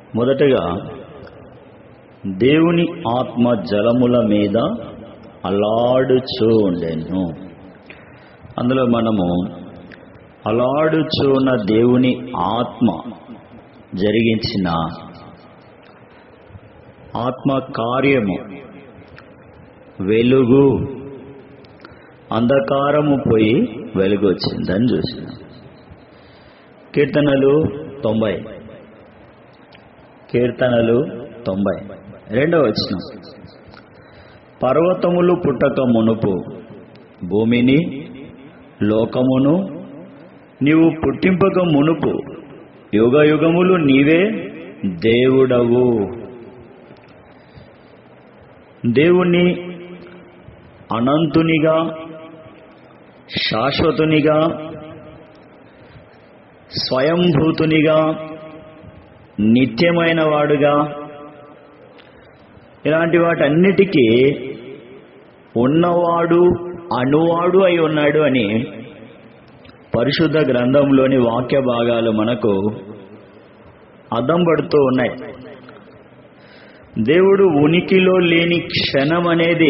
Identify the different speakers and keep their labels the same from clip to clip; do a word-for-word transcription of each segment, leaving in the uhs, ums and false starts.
Speaker 1: మొదటగా దేవుని ఆత్మ జలముల మీద అలాడుచూ ఉండెను. అందులో మనము అలాడుచున్న దేవుని ఆత్మ జరిగించిన ఆత్మ కార్యము, వెలుగు, అంధకారము పోయి వెలుగు వచ్చిందని చూసినాం. కీర్తనలు తొంభై కీర్తనలు తొంభై రెండవ వచనం, పర్వతములు పుట్టక మునుపు భూమిని లోకమును నీవు పుట్టింపక మునుపు యుగ యుగములు నీవే దేవుడవు. దేవుణ్ణి అనంతునిగా, శాశ్వతునిగా, స్వయంభూతునిగా, నిత్యమైన వాడుగా, ఇలాంటి వాటన్నిటికీ ఉన్నవాడు, అనువాడు అయి ఉన్నాడు అని పరిశుద్ధ గ్రంథంలోని వాక్య భాగాలు మనకు అద్దం పడుతూ ఉన్నాయి. దేవుడు ఉనికిలో లేని క్షణం అనేది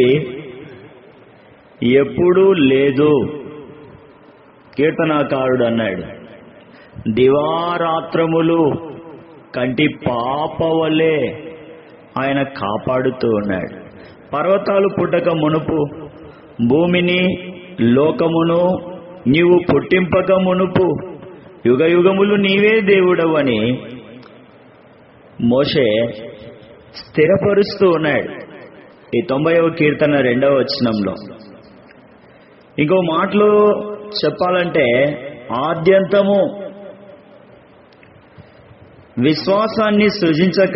Speaker 1: ఎప్పుడూ లేదు. కీర్తనాకారుడు అన్నాడు, దివారాత్రములు కంటి పాప వలె ఆయన కాపాడుతూ ఉన్నాడు. పర్వతాలు పుట్టక మునుపు భూమిని లోకమును నీవు పుట్టింపక మునుపు యుగ యుగములు నీవే దేవుడవని మోషే స్థిరపరుస్తూ ఉన్నాడు ఈ తొంభైవ కీర్తన రెండవ వచనంలో. ఇంకో మాటలో చెప్పాలంటే ఆద్యంతము విశ్వాసాన్ని సృజించక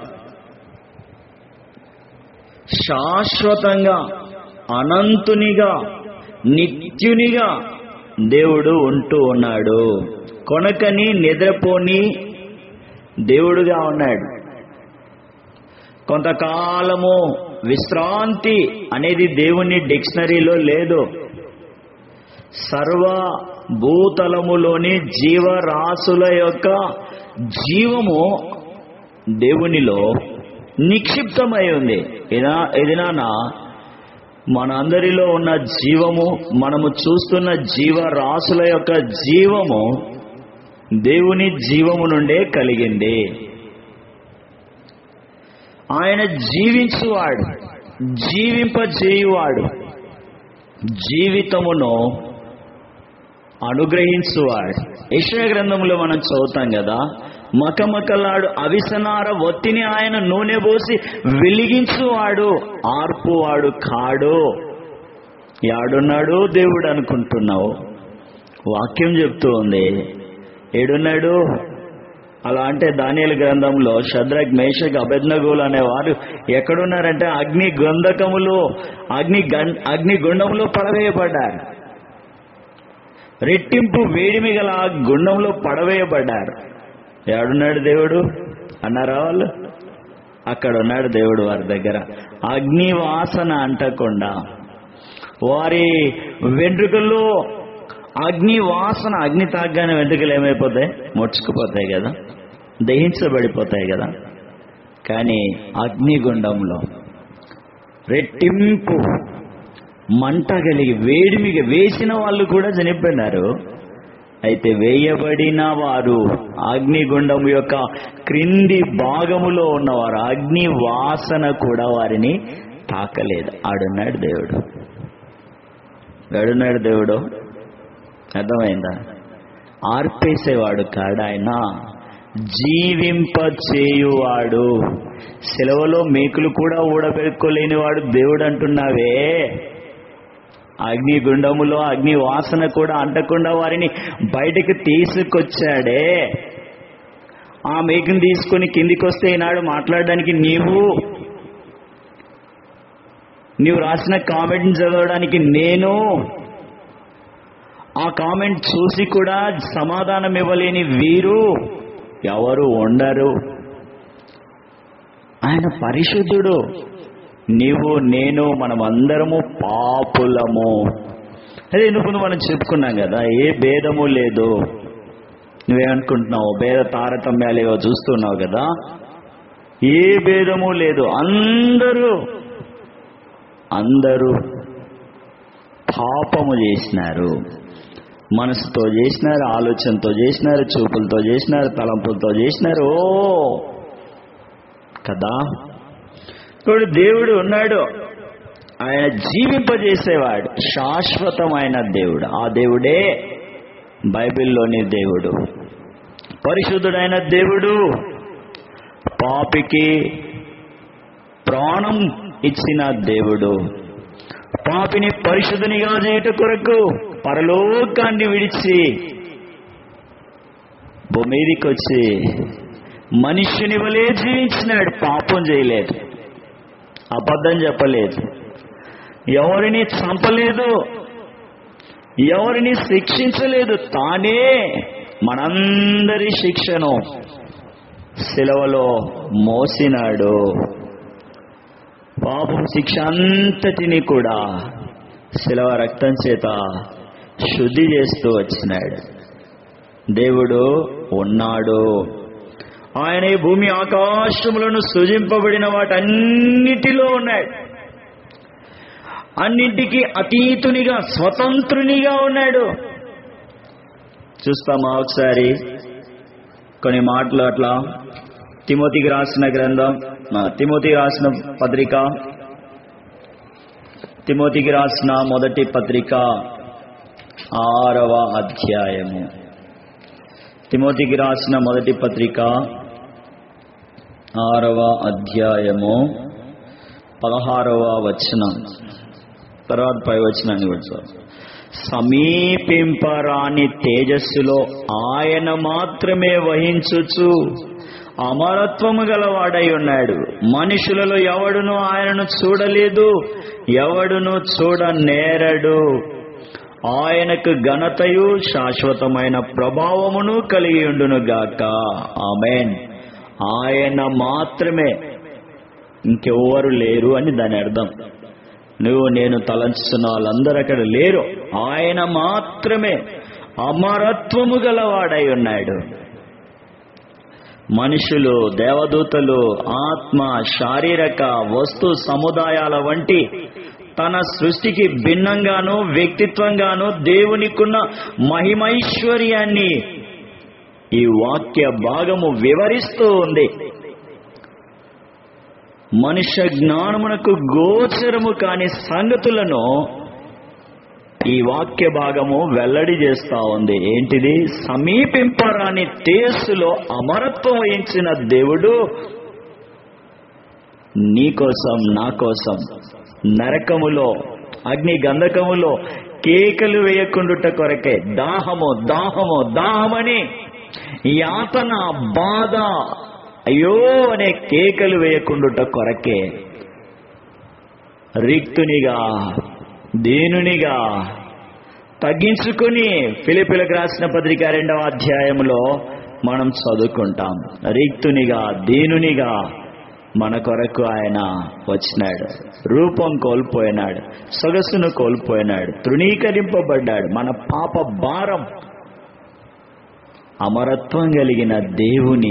Speaker 1: శాశ్వతంగా, అనంతునిగా, నిత్యునిగా దేవుడు ఉంటూ ఉన్నాడు. కొనకని నిద్రపోని దేవుడుగా ఉన్నాడు. కొంతకాలము విశ్రాంతి అనేది దేవుని డిక్షనరీలో లేదు. సర్వ భూతలములోని జీవరాశుల యొక్క జీవము దేవునిలో నిక్షిప్తమై ఉంది. ఎదినాన మన అందరిలో ఉన్న జీవము, మనము చూస్తున్న జీవరాశుల యొక్క జీవము దేవుని జీవము నుండే కలిగింది. ఆయన జీవించువాడు, జీవింపజేయువాడు, జీవితమును అనుగ్రహించువాడు. యెషయా గ్రంథంలో మనం చదువుతాం కదా, మకమకలాడు అవిసనార ఒత్తిని ఆయన నూనె పోసి వెలిగించువాడు, ఆర్పువాడు కాడు. యాడున్నాడు దేవుడు అనుకుంటున్నావు? వాక్యం చెప్తూ ఉంది ఏడున్నాడు. అలా అంటే దానియేలు గ్రంథంలో షద్రక్, మేషక్, అబేద్నెగోలు అనేవారు ఎక్కడున్నారంటే అగ్ని గంధకములో, అగ్ని అగ్ని గుండంలో పడవేయబడ్డారు. రెట్టింపు వేడిమి గల గుండంలో పడవేయబడ్డారు. ఏడున్నాడు దేవుడు అన్నారా వాళ్ళు? అక్కడ ఉన్నాడు దేవుడు వారి దగ్గర. అగ్ని వాసన అంటకుండా వారి వెంట్రుకల్లో అగ్ని వాసన, అగ్ని తాగ్గానే వెంట్రుకలు ఏమైపోతాయి? ముడుచుకుపోతాయి కదా, దహించబడిపోతాయి కదా. కానీ అగ్నిగుండంలో రెట్టింపు మంట కలిగి వేడిమిగా వేసిన వాళ్ళు కూడా చనిపోయినారు. అయితే వేయబడిన వారు అగ్నిగుండం యొక్క క్రింది భాగములో ఉన్నవారు అగ్ని వాసన కూడా వారిని తాకలేదు. ఆడున్నాడు దేవుడు, ఆడున్నాడు దేవుడు. అర్థమైందా? ఆర్పేసేవాడు కాడు, ఆయన జీవింపచేయువాడు. సెలవులో మేకులు కూడా ఊడబెట్టుకోలేనివాడు దేవుడు అంటున్నావే. అగ్నిగుండములో అగ్ని వాసన కూడా అంటకుండా వారిని బయటకు తీసుకొచ్చాడే. ఆ మేకుని తీసుకొని కిందికి వస్తే ఈనాడు మాట్లాడడానికి నీవు, నీవు రాసిన కామెంట్ని చదవడానికి నేను, ఆ కామెంట్ చూసి కూడా సమాధానం ఇవ్వలేని వీరు ఎవరు ఉండరు. ఆయన పరిశుద్ధుడు. నీవు, నేను, మనం అందరము పాపులము. అదే నువ్వు మనం చెప్పుకున్నాం కదా, ఏ భేదము లేదు. నువ్వేమనుకుంటున్నావు? భేద తారతమ్యాలు ఏవో చూస్తున్నావు కదా. ఏ భేదము లేదు. అందరూ అందరూ పాపము చేసినారు. మనసుతో చేసినారు, ఆలోచనతో చేసినారు, చూపులతో చేసినారు, తలంపులతో చేసినారు. ఓ కదా, ఇప్పుడు దేవుడు ఉన్నాడు, ఆయన జీవింపజేసేవాడు, శాశ్వతమైన దేవుడు. ఆ దేవుడే బైబిల్లోని దేవుడు, పరిశుద్ధుడైన దేవుడు. పాపికి ప్రాణం ఇచ్చిన దేవుడు, పాపిని పరిశుద్ధునిగా చేయుట కొరకు పరలోకాన్ని విడిచి భూమి మీదికి వచ్చి మనుష్యుని వలె జీవించినాడు. పాపం చేయలేదు, అబద్ధం చెప్పలేదు, ఎవరిని చంపలేదు, ఎవరిని శిక్షించలేదు. తానే మనందరి శిక్షను శిలువలో మోసినాడు. పాపం శిక్ష అంతటిని కూడా శిలువ రక్తం చేత శుద్ధి చేస్తూ వచ్చినాడు. దేవుడు ఉన్నాడు. ఆయన ఈ భూమి ఆకాశములను సృజింపబడిన వాటన్నిటిలో ఉన్నాడు. అన్నింటికి అతీతునిగా, స్వతంత్రునిగా ఉన్నాడు. చూస్తామా ఒకసారి కొన్ని మాటలు అట్లా. తిమోతికి రాసిన గ్రంథం, తిమోతికి రాసిన పత్రిక, తిమోతికి రాసిన మొదటి పత్రిక ఆరవ అధ్యాయము. తిమోతికి రాసిన మొదటి పత్రిక ఆరవ అధ్యాయము పదహారవ వచనం, తర్వాత పై వచనాన్ని వచ్చారు. సమీపింపరాని తేజస్సులో ఆయన మాత్రమే వహించుచు అమరత్వము గలవాడై ఉన్నాడు. మనుషులలో ఎవడును ఆయనను చూడలేదు, ఎవడును చూడనేరడు. ఆయనకు ఘనతయు శాశ్వతమైన ప్రభావమును కలిగి ఉండును గాక. ఆమేన్. ఆయన మాత్రమే, ఇంకెవ్వరు లేరు అని దాని అర్థం. నువ్వు నేను తలంచుతున్న వాళ్ళందరూ అక్కడ లేరు. ఆయన మాత్రమే అమరత్వము గలవాడై ఉన్నాడు. మనుషులు, దేవదూతలు, ఆత్మ, శారీరక, వస్తు సముదాయాల వంటి తన సృష్టికి భిన్నంగాను వ్యక్తిత్వంగాను దేవునికున్న మహిమైశ్వర్యాన్ని ఈ వాక్య భాగము వివరిస్తూ ఉంది. మనుష్య జ్ఞానమునకు గోచరము కాని సంగతులను ఈ వాక్య భాగము వెల్లడి చేస్తా ఉంది. ఏంటిది? సమీపింపరాని తేజస్సులో అమరత్వం వహించిన దేవుడు నీ కోసం, నా కోసం నరకములో, అగ్ని గంధకములో కేకలు వేయకుండుట కొరకే, దాహము దాహము దాహమని యాతన, బాధ, అయ్యో అనే కేకలు వేయకుండుట కొరకే రిక్తునిగా, దీనునిగా తగ్గించుకుని ఫిలిప్పీలకు రాసిన పత్రిక రెండవ అధ్యాయంలో మనం చదువుకుంటాం. రిక్తునిగా, దీనునిగా మన కొరకు ఆయన వచ్చినాడు. రూపం కోల్పోయినాడు, సొగసును కోల్పోయినాడు, తృణీకరింపబడ్డాడు. మన పాప భారం అమరత్వం కలిగిన దేవుని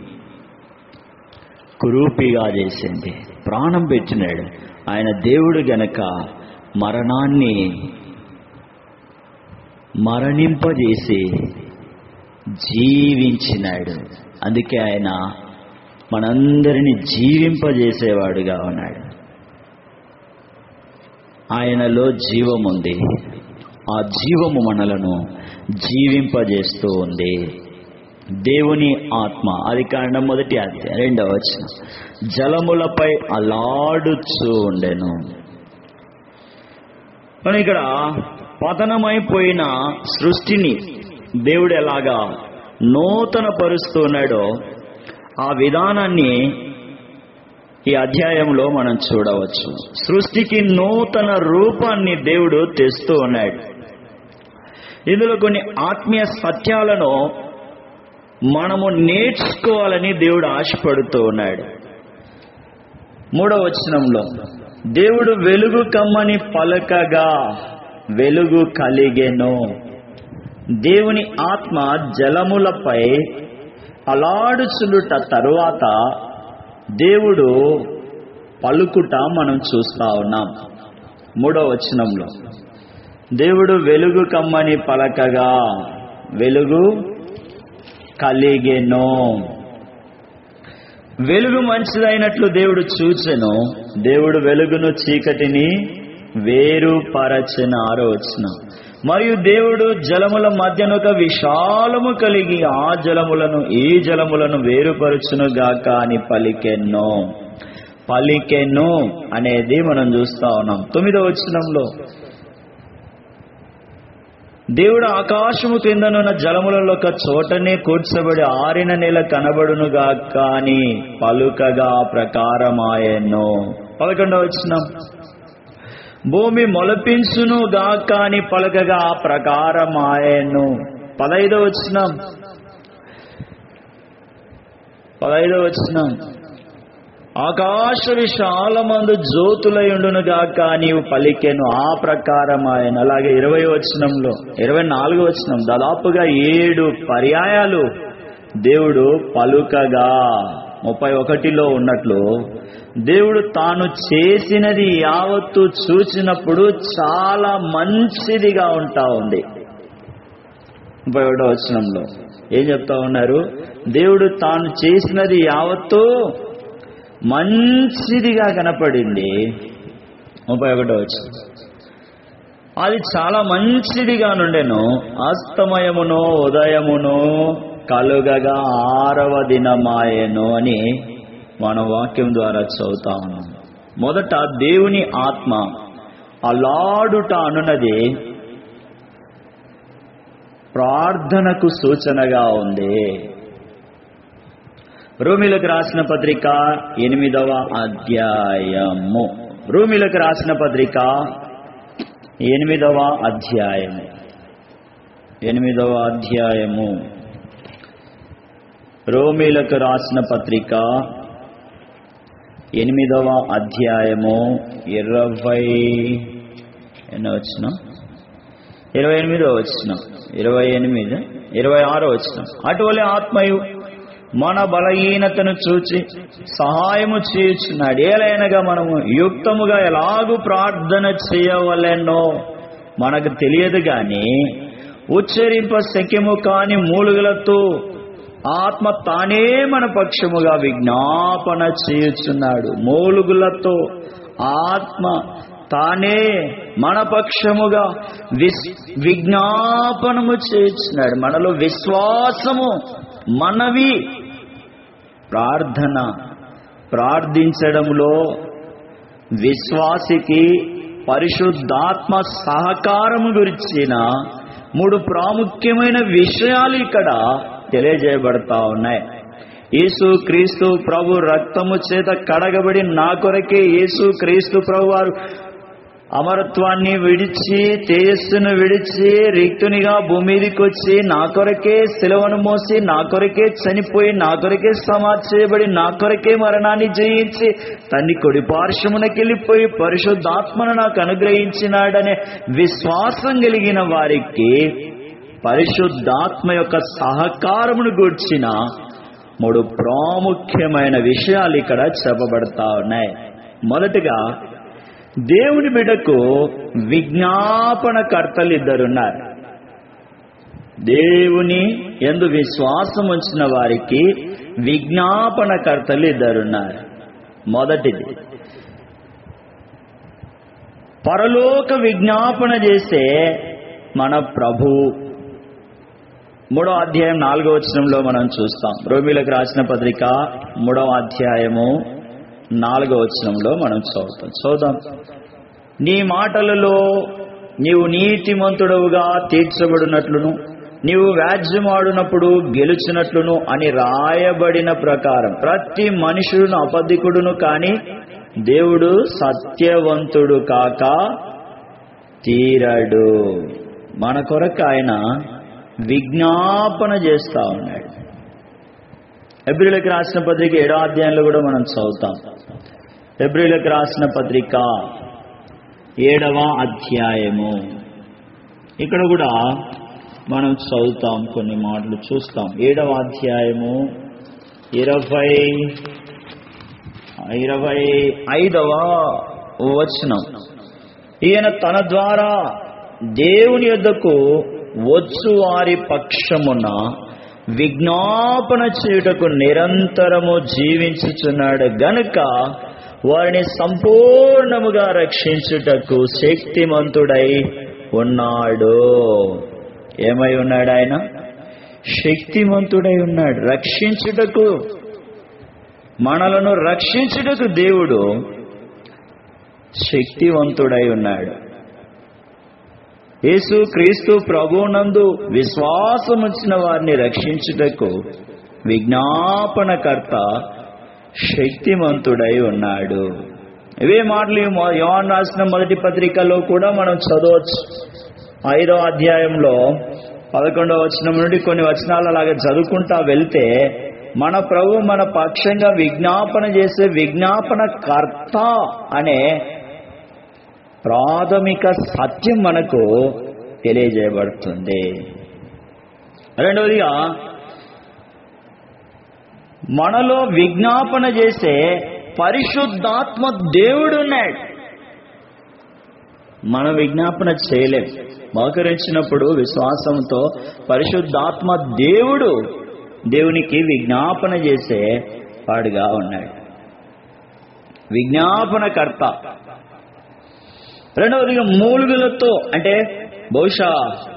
Speaker 1: కురూపిగా చేసింది. ప్రాణం పెట్టినాడు. ఆయన దేవుడు గనక మరణాన్ని మరణింపజేసి జీవించినాడు. అందుకే ఆయన మనందరినీ జీవింపజేసేవాడుగా ఉన్నాడు. ఆయనలో జీవముంది. ఆ జీవము మనలను జీవింపజేస్తూ ఉంది. దేవుని ఆత్మ, అది కారణం మొదటి అధ్యాయం రెండవ వచనం, జలములపై అల్లాడుచూ ఉండెను. మనం ఇక్కడ పతనమైపోయిన సృష్టిని దేవుడు ఎలాగా నూతన పరుస్తున్నాడో ఆ విధానాన్ని ఈ అధ్యాయంలో మనం చూడవచ్చు. సృష్టికి నూతన రూపాన్ని దేవుడు తెస్తూ ఉన్నాడు. ఇందులో కొన్ని ఆత్మీయ సత్యాలను మనము నేర్చుకోవాలని దేవుడు ఆశపడుతూ ఉన్నాడు. మూడవ వచనంలో దేవుడు వెలుగు కమ్మని పలకగా వెలుగు కలిగెను. దేవుని ఆత్మ జలములపై అలాడుచులుట తరువాత దేవుడు పలుకుట మనం చూస్తా ఉన్నాం. మూడో వచనంలో దేవుడు వెలుగు కమ్మని పలకగా వెలుగు కలిగెను. వెలుగు మంచిదైనట్లు దేవుడు చూచెను, దేవుడు వెలుగును చీకటిని వేరుపరచెను. ఆరో వచనం, మరియు దేవుడు జలముల మధ్యన ఒక విశాలము కలిగి ఆ జలములను ఈ జలములను వేరుపరచునుగాక అని పలికెను. పలికెను అనేది మనం చూస్తా ఉన్నాం. తొమ్మిదో వచనంలో దేవుడు ఆకాశము క్రిందనున్న జలములలో ఒక చోటనే కూర్చబడి ఆరిన నేల కనబడునుగాక అని పలుకగా ప్రకారమాయెను. పదకొండవ వచనం, భూమి మొలపించును గాక అని పలకగా ప్రకారమాయెను. పదైదవ వచనం పదైదవ వచనం ఆకాశ విశాలమందు జ్యోతులయుండును గాక నీవు పలికెను, ఆ ప్రకారమాయెను. అలాగే ఇరవై వచనంలో ఇరవై నాలుగో వచనం దాదాపుగా ఏడు పర్యాయాలు దేవుడు పలుకగా, ముప్పై ఒకటిలో ఉన్నట్లు దేవుడు తాను చేసినది యావత్తు చూచినప్పుడు చాలా మంచిదిగా ఉంటా ఉంది. ముప్పై ఒకటో వచనంలో ఏం చెప్తా ఉన్నారు? దేవుడు తాను చేసినది యావత్తు మంచిదిగా కనపడింది. ముప్పై ఒకటో వచనం, అది చాలా మంచిదిగా నుండెను, అస్తమయమును ఉదయమును కలుగగా ఆరవ దినమాయెను అని మన వాక్యం ద్వారా చదువుతా ఉన్నాం. మొదట దేవుని ఆత్మ అలాడుట అనున్నది ప్రార్థనకు సూచనగా ఉంది. రోమీలకు రాసిన పత్రిక ఎనిమిదవ అధ్యాయము రోమీలకు రాసిన పత్రిక ఎనిమిదవ అధ్యాయము ఎనిమిదవ అధ్యాయము రోమీలకు రాసిన పత్రిక ఎనిమిదవ అధ్యాయము ఇరవై ఎన్నో వచ్చిన ఇరవై ఎనిమిదో వచ్చిన ఇరవై ఎనిమిది ఇరవై ఆరో వచ్చిన అటువలే ఆత్మయు మన బలహీనతను చూచి సహాయము చేయుచున్నాడు. ఏలైనగా మనము యుక్తముగా ఎలాగూ ప్రార్థన చేయవలెనో మనకు తెలియదు గాని ఉచ్చరింప శక్యము కాని మూలుగులతో ఆత్మ తానే మన పక్షముగా విజ్ఞాపన చేయుచున్నాడు. మూలుగులతో ఆత్మ తానే మన పక్షముగా విస్ విజ్ఞాపనము చేయుచున్నాడు. మనలో విశ్వాసము మనవి ప్రార్థన ప్రార్థించడంలో విశ్వాసికి పరిశుద్ధాత్మ సహకారము గురించిన మూడు ప్రాముఖ్యమైన విషయాలు ఇక్కడ తెలియజేయబడతా ఉన్నాయి. యేసు క్రీస్తు ప్రభు రక్తము చేత కడగబడి నా కొరకే యేసు క్రీస్తు ప్రభు వారు అమరత్వాన్ని విడిచి తేజస్సును విడిచి రిక్తునిగా భూమి మీదకి వచ్చి నా కొరకే శిలువను మోసి నా కొరకే చనిపోయి నా కొరకే సమాధి చేయబడి నా కొరకే మరణాన్ని జయించి తన్ని కుడి పార్శ్వమునకి వెళ్ళిపోయి పరిశుద్ధాత్మను నాకు అనుగ్రహించినాడనే విశ్వాసం కలిగిన వారికి పరిశుద్ధాత్మ యొక్క సహకారమును గూర్చిన మూడు ప్రాముఖ్యమైన విషయాలు ఇక్కడ చెప్పబడతా ఉన్నాయి. మొదటిగా దేవుని బిడ్డకు విజ్ఞాపన కర్తలు ఇద్దరున్నారు. దేవుని యందు విశ్వాసం ఉంచిన వారికి విజ్ఞాపన కర్తలు ఇద్దరున్నారు. మొదటిది పరలోక విజ్ఞాపన చేసే మన ప్రభు. మూడో అధ్యాయం నాలుగో వచనంలో మనం చూస్తాం. రోమీలకు రాసిన పత్రిక మూడవ అధ్యాయము నాలుగో వచనంలో మనం చదువుతాం చదువుదాం నీ మాటలలో నీవు నీతిమంతుడవుగా తీర్చబడినట్లును నీవు వ్యాజ్యమాడునప్పుడు గెలుచినట్లును అని రాయబడిన ప్రకారం ప్రతి మనుషుడును అబద్ధికుడును కాని దేవుడు సత్యవంతుడు కాక తీరడు. మన కొరకు ఆయన విజ్ఞాపన చేస్తా ఉన్నాడు. హెబ్రీయులకు రాసిన పత్రిక ఏడో అధ్యాయంలో కూడా మనం చదువుతాం. హెబ్రీయులకు రాసిన పత్రిక ఏడవ అధ్యాయము ఇక్కడ కూడా మనం చదువుతాం, కొన్ని మాటలు చూస్తాం. ఏడవ అధ్యాయము ఇరవై ఇరవై ఐదవ వచనం, ఈయన తన ద్వారా దేవుని యొద్దకు వచ్చు వారి పక్షమున విజ్ఞాపన చేయుటకు నిరంతరము జీవించుచున్నాడు గనుక వారిని సంపూర్ణముగా రక్షించుటకు శక్తిమంతుడై ఉన్నాడు. ఏమై ఉన్నాడు? ఆయన శక్తిమంతుడై ఉన్నాడు. రక్షించుటకు, మనలను రక్షించుటకు దేవుడు శక్తివంతుడై ఉన్నాడు. యేసు క్రీస్తు ప్రభువునందు విశ్వాసం ఉంచిన వారిని రక్షించుటకు విజ్ఞాపనకర్త శక్తిమంతుడై ఉన్నాడు. ఇవే మాటలు యోహాను రాసిన మొదటి పత్రికలో కూడా మనం చదవచ్చు. ఐదో అధ్యాయంలో పదకొండవ వచనం నుండి కొన్ని వచనాలు అలాగే చదువుకుంటా వెళ్తే మన ప్రభు మన పక్షంగా విజ్ఞాపన చేసే విజ్ఞాపన కర్త అనే ప్రాథమిక సత్యం మనకు తెలియజేయబడుతుంది. రెండవదిగా మనలో విజ్ఞాపన చేసే పరిశుద్ధాత్మ దేవుడు ఉన్నాడు. మనం విజ్ఞాపన చేయలేం. మోకరించినప్పుడు విశ్వాసంతో పరిశుద్ధాత్మ దేవుడు దేవునికి విజ్ఞాపన చేసే వాడుగా ఉన్నాడు, విజ్ఞాపనకర్త. రెండవదిగా మూలుగులతో, అంటే బహుశా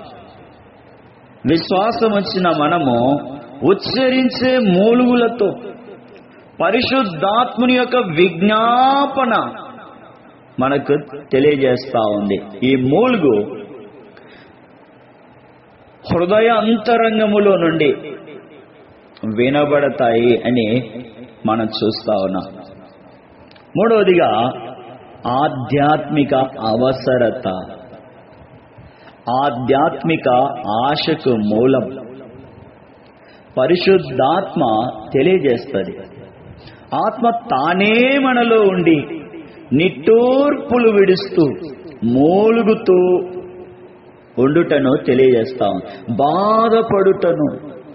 Speaker 1: విశ్వాసం వచ్చిన మనము ఉచ్చరించే మూలుగులతో పరిశుద్ధాత్ముని యొక్క విజ్ఞాపన మనకు తెలియజేస్తా ఉంది. ఈ మూలుగు హృదయ అంతరంగములో నుండి వినబడతాయి అని మనం చూస్తా ఉన్నాం. మూడవదిగా ఆధ్యాత్మిక అవసరత, ఆధ్యాత్మిక ఆశకు మూలం పరిశుద్ధాత్మ తెలియజేస్తుంది. ఆత్మ తానే మనలో ఉండి నిట్టూర్పులు విడుస్తూ మూలుగుతూ ఉండుటను తెలియజేస్తాం. బాధపడుటను,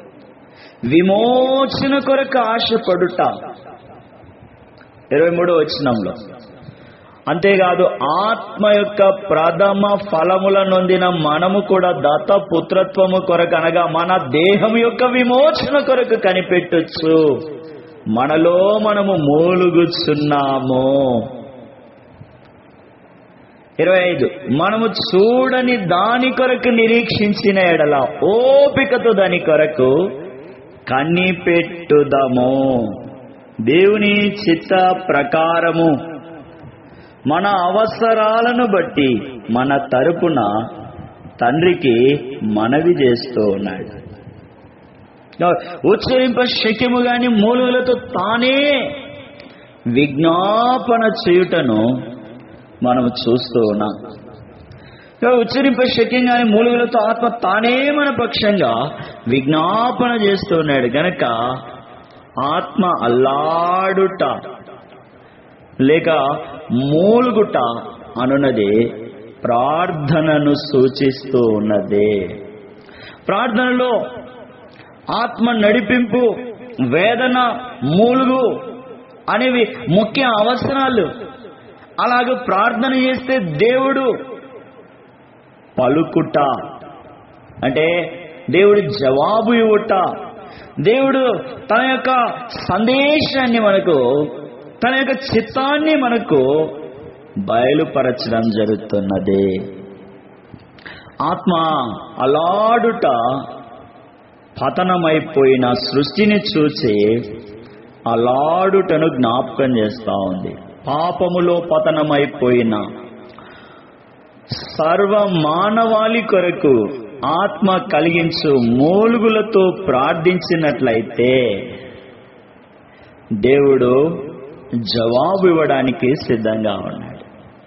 Speaker 1: విమోచన కొరకు ఆశపడుట ఇరవై మూడో వచనంలో. అంతేకాదు ఆత్మ యొక్క ప్రథమ ఫలముల నొందిన మనము కూడా దత్త పుత్రత్వము కొరకు, అనగా మన దేహం యొక్క విమోచన కొరకు కనిపెట్టొచ్చు. మనలో మనము మూలుగుచున్నాము. ఇరవై ఐదు, మనము చూడని దాని కొరకు నిరీక్షించిన ఎడల ఓపికతో దాని కొరకు కనిపెట్టుదము. దేవుని చిత్త ప్రకారము మన అవసరాలను బట్టి మన తరపున తండ్రికి మనవి చేస్తూ ఉన్నాడు. ఉచ్చరింప శక్యము గాని మూలుగులతో తానే విజ్ఞాపన చేయుటను మనం చూస్తూ ఉన్నాం. ఉచ్చరింప శక్యం గాని మూలుగులతో ఆత్మ తానే మన పక్షంగా విజ్ఞాపన చేస్తూ ఉన్నాడు గనక ఆత్మ అల్లాడుట లేక మూలుగుట అనున్నది ప్రార్థనను సూచిస్తూ ఉన్నది. ప్రార్థనలో ఆత్మ నడిపింపు, వేదన, మూలుగు అనేవి ముఖ్య అవసరాలు. అలాగే ప్రార్థన చేస్తే దేవుడు పలుకుట, అంటే దేవుడు జవాబు ఇవ్వట, దేవుడు తన యొక్క సందేశాన్ని మనకు, తన యొక్క చిత్తాన్ని మనకు బయలుపరచడం జరుగుతున్నది. ఆత్మ అలాడుట పతనమైపోయిన సృష్టిని చూసి అలాడుటను జ్ఞాపకం చేస్తా ఉంది. పాపములో పతనమైపోయిన సర్వ మానవాళి కొరకు ఆత్మ కలిగించు మూలుగులతో ప్రార్థించినట్లయితే దేవుడు జవాబు ఇవ్వడానికి సిద్ధంగా ఉన్నాడు.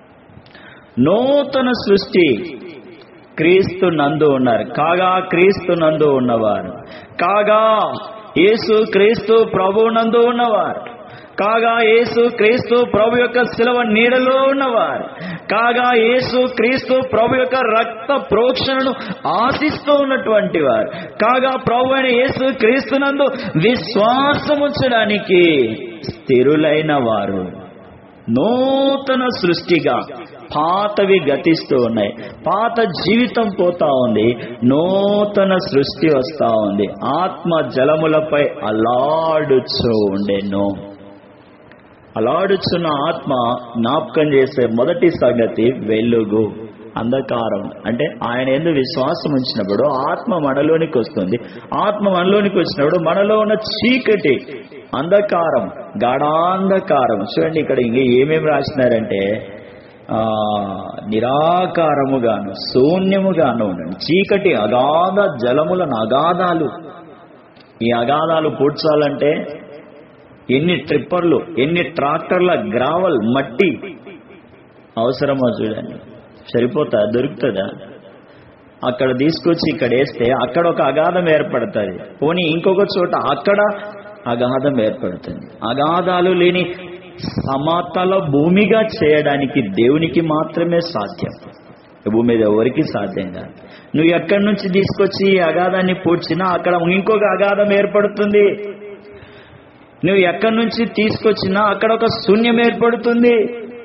Speaker 1: నూతన సృష్టి క్రీస్తు నందు ఉన్నారు కాగా క్రీస్తు నందు ఉన్నవారు, కాగా యేసు క్రీస్తు ప్రభు నందు ఉన్నవారు, కాగా యేసు క్రీస్తు ప్రభు యొక్క శిలువ నీడలో ఉన్నవారు, కాగా యేసు క్రీస్తు ప్రభు యొక్క రక్త ప్రోక్షణను ఆశిస్తూ ఉన్నటువంటి వారు, కాగా ప్రభు అయిన యేసు క్రీస్తునందు విశ్వాసం ఉంచడానికి స్థిరులైన వారు. నూతన సృష్టిగా పాతవి గతిస్తూ ఉన్నాయి. పాత జీవితం పోతా ఉంది, నూతన సృష్టి వస్తా ఉంది. ఆత్మ జలములపై అలాడుచూ ఉండెను. అలాడుచున్న ఆత్మ జ్ఞాపకం చేసే మొదటి సంగతి వెలుగు. అంధకారం అంటే ఆయన యందు విశ్వాసం ఉంచినప్పుడు ఆత్మ మనలోనికి వస్తుంది. ఆత్మ మనలోనికి వచ్చినప్పుడు మనలో ఉన్న చీకటి, అంధకారం, గాఢాంధకారం. చూడండి ఇక్కడ ఇంక ఏమేమి రాసినారంటే ఆ నిరాకారముగాను శూన్యముగాను ఉండండి. చీకటి అగాధ జలములను, అగాధాలు. ఈ అగాధాలు పూడ్చాలంటే ఎన్ని ట్రిప్పర్లు, ఎన్ని ట్రాక్టర్ల గ్రావల్, మట్టి అవసరమో చూడండి. సరిపోతా? దొరుకుతుందా? అక్కడ తీసుకొచ్చి ఇక్కడ వేస్తే అక్కడ ఒక అగాధం ఏర్పడుతుంది. పోనీ ఇంకొక చోట అక్కడ అగాధం ఏర్పడుతుంది. అగాధాలు లేని సమతల భూమిగా చేయడానికి దేవునికి మాత్రమే సాధ్యం. భూమి మీద ఎవరికి సాధ్యం కాదు. నువ్వు ఎక్కడి నుంచి తీసుకొచ్చి ఈ అగాధాన్ని పూడ్చినా అక్కడ ఇంకొక అగాధం ఏర్పడుతుంది. నువ్వు ఎక్కడి నుంచి తీసుకొచ్చినా అక్కడ ఒక శూన్యం ఏర్పడుతుంది.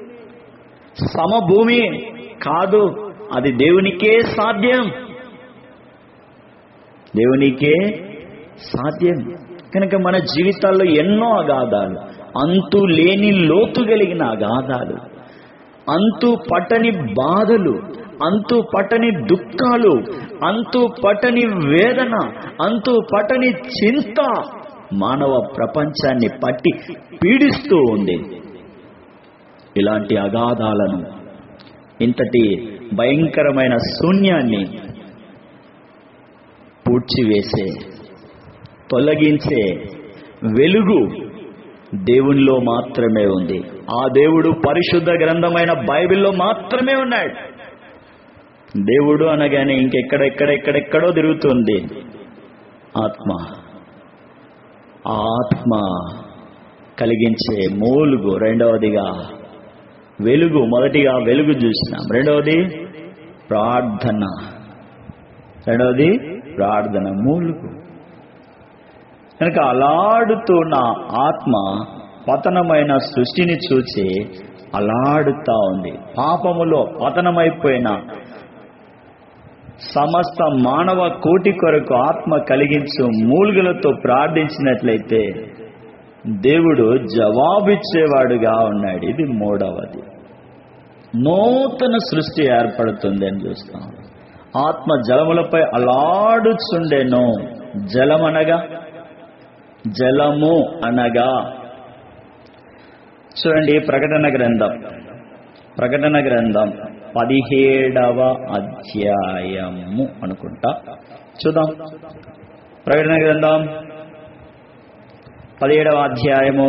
Speaker 1: సమభూమి కాదు, అది దేవునికే సాధ్యం. దేవునికే సాధ్యం. కనుక మన జీవితాల్లో ఎన్నో అగాధాలు, అంతు లేని లోతు కలిగిన అగాధాలు, అంతు పట్టని బాధలు, అంతు పట్టని దుఃఖాలు, అంతు పట్టని వేదన, అంతు పట్టని చింత మానవ ప్రపంచాన్ని పట్టి పీడిస్తూ ఉంది. ఇలాంటి అగాధాలను, ఇంతటి భయంకరమైన శూన్యాన్ని పూడ్చివేసే, తొలగించే వెలుగు దేవునిలో మాత్రమే ఉంది. ఆ దేవుడు పరిశుద్ధ గ్రంథమైన బైబిల్లో మాత్రమే ఉన్నాడు. దేవుడు అనగానే ఇంకెక్కడెక్కడెక్కడెక్కడో తిరుగుతుంది ఆత్మ. ఆత్మ కలిగించే మూలుగు. రెండవదిగా వెలుగు. మొదటిగా వెలుగు చూసినాం. రెండవది ప్రార్థన. రెండవది ప్రార్థన, మూలుగు. కనుక అలాడుతున్న ఆత్మ పతనమైన సృష్టిని చూసి అలాడుతా ఉంది. పాపములో పతనమైపోయిన సమస్త మానవ కోటి కొరకు ఆత్మ కలిగించు మూలుగులతో ప్రార్థించినట్లయితే దేవుడు జవాబిచ్చేవాడుగా ఉన్నాడు. ఇది మూడవది. నూతన సృష్టి ఏర్పడుతుంది అని చూస్తాం. ఆత్మ జలములపై అలాడుచుండెను. జలమనగా జలము అనగా చూడండి, ప్రకటన గ్రంథం ప్రకటన గ్రంథం పదిహేడవ అధ్యాయము అనుకుంటా. చూద్దాం. ప్రకటన గ్రంథం పదిహేడవ అధ్యాయము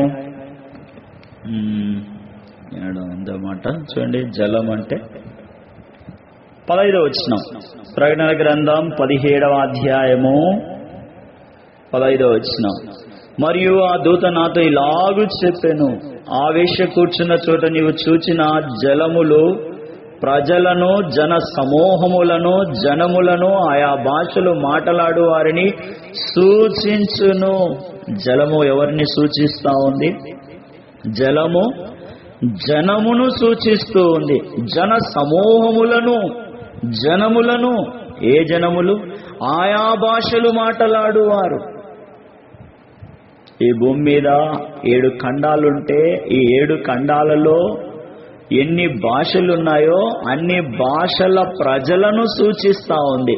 Speaker 1: మాట చూడండి. జలం అంటే పదహైదవ వచనం. ప్రకటన గ్రంథం పదిహేడవ అధ్యాయము పదహైదవ వచనం. మరియు ఆ దూత నాతో ఇలాగు చెప్పెను, ఆవేశ కూర్చున్న చోట నీవు చూచిన జలములు ప్రజలను, జన సమూహములను, జనములను, ఆయా భాషలు మాట్లాడు వారిని సూచించును. జలము ఎవరిని సూచిస్తా ఉంది? జలము జనమును సూచిస్తూ ఉంది. జన సమూహములను, జనములను. ఏ జనములు? ఆయా భాషలు మాట్లాడువారు. ఈ భూమి మీద ఏడు ఖండాలుంటే ఈ ఏడు ఖండాలలో ఎన్ని భాషలున్నాయో అన్ని భాషల ప్రజలను సూచిస్తా ఉంది.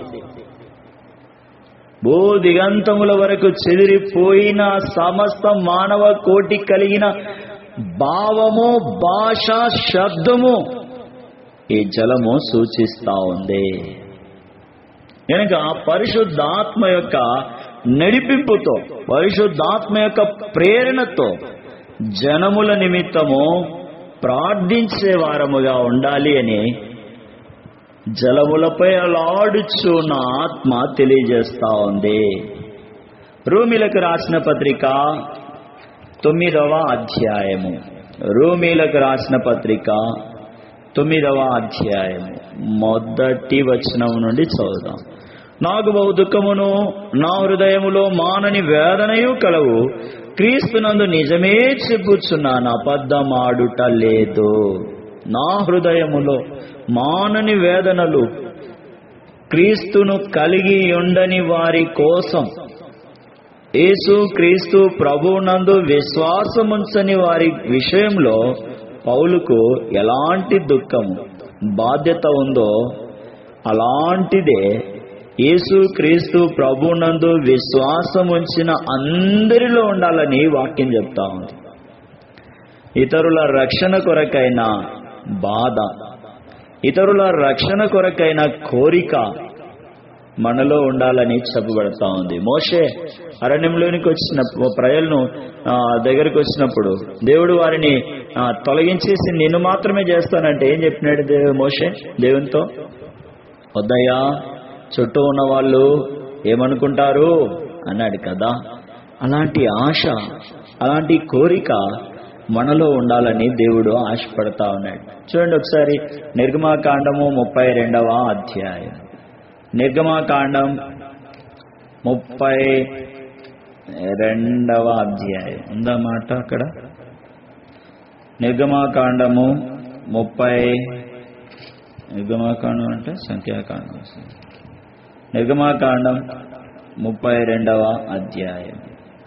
Speaker 1: భూ దిగంతముల వరకు చెదిరిపోయిన సమస్త మానవ కోటి కలిగిన భావము, భాష, శబ్దము ఈ జలము సూచిస్తా ఉంది. కనుక పరిశుద్ధాత్మ యొక్క నడిపింపుతో, పరిశుద్ధాత్మ యొక్క ప్రేరణతో జనముల నిమిత్తము ప్రార్థించే వారముగా ఉండాలి అని జలములపై అలాడుచున్న ఆత్మ తెలియజేస్తా ఉంది. రోమీలకు రాసిన పత్రిక తొమ్మిదవ అధ్యాయము. రోమీలకు రాసిన పత్రిక తొమ్మిదవ అధ్యాయము మొదటి వచనం నుండి చదువుదాం. నాకు బహు దుఃఖమును నా హృదయములో మానని వేదనయు కలవు. క్రీస్తునందు నిజమే చెప్పుచున్నాను, అబద్ధమాడుట లేదు. నా హృదయములో మానని వేదనలు క్రీస్తును కలిగి ఉండని వారి కోసం, యేసు క్రీస్తు ప్రభువునందు విశ్వాసముంచని వారి విషయంలో పౌలుకు ఎలాంటి దుఃఖము, బాధ్యత ఉందో అలాంటిదే యేసు క్రీస్తు ప్రభువునందు విశ్వాసముంచిన అందరిలో ఉండాలని వాక్యం చెప్తా ఉంది. ఇతరుల రక్షణ కొరకైన బాధ, ఇతరుల రక్షణ కొరకైన కోరిక మనలో ఉండాలని చెప్పబడతా ఉంది. మోషే అరణ్యంలోనికి వచ్చిన ప్రజలను దగ్గరికి వచ్చినప్పుడు దేవుడు వారిని తొలగించేసి నిన్ను మాత్రమే చేస్తానంటే ఏం చెప్పినాడు దేవు మోషే దేవునితో? వద్దయ్యా, చుట్టూ ఉన్న వాళ్ళు ఏమనుకుంటారు అన్నాడు కదా. అలాంటి ఆశ, అలాంటి కోరిక మనలో ఉండాలని దేవుడు ఆశపడతా ఉన్నాడు. చూడండి ఒకసారి నిర్గమాకాండము ముప్పై రెండవ అధ్యాయం. నిర్గమాకాండం ముప్పై రెండవ అధ్యాయం ఉందన్నమాట అక్కడ. నిర్గమాకాండము ముప్పై నిర్గమాకాండం అంటే సంఖ్యాకాండం. నిర్గమాకాండం ముప్పై రెండవ అధ్యాయం.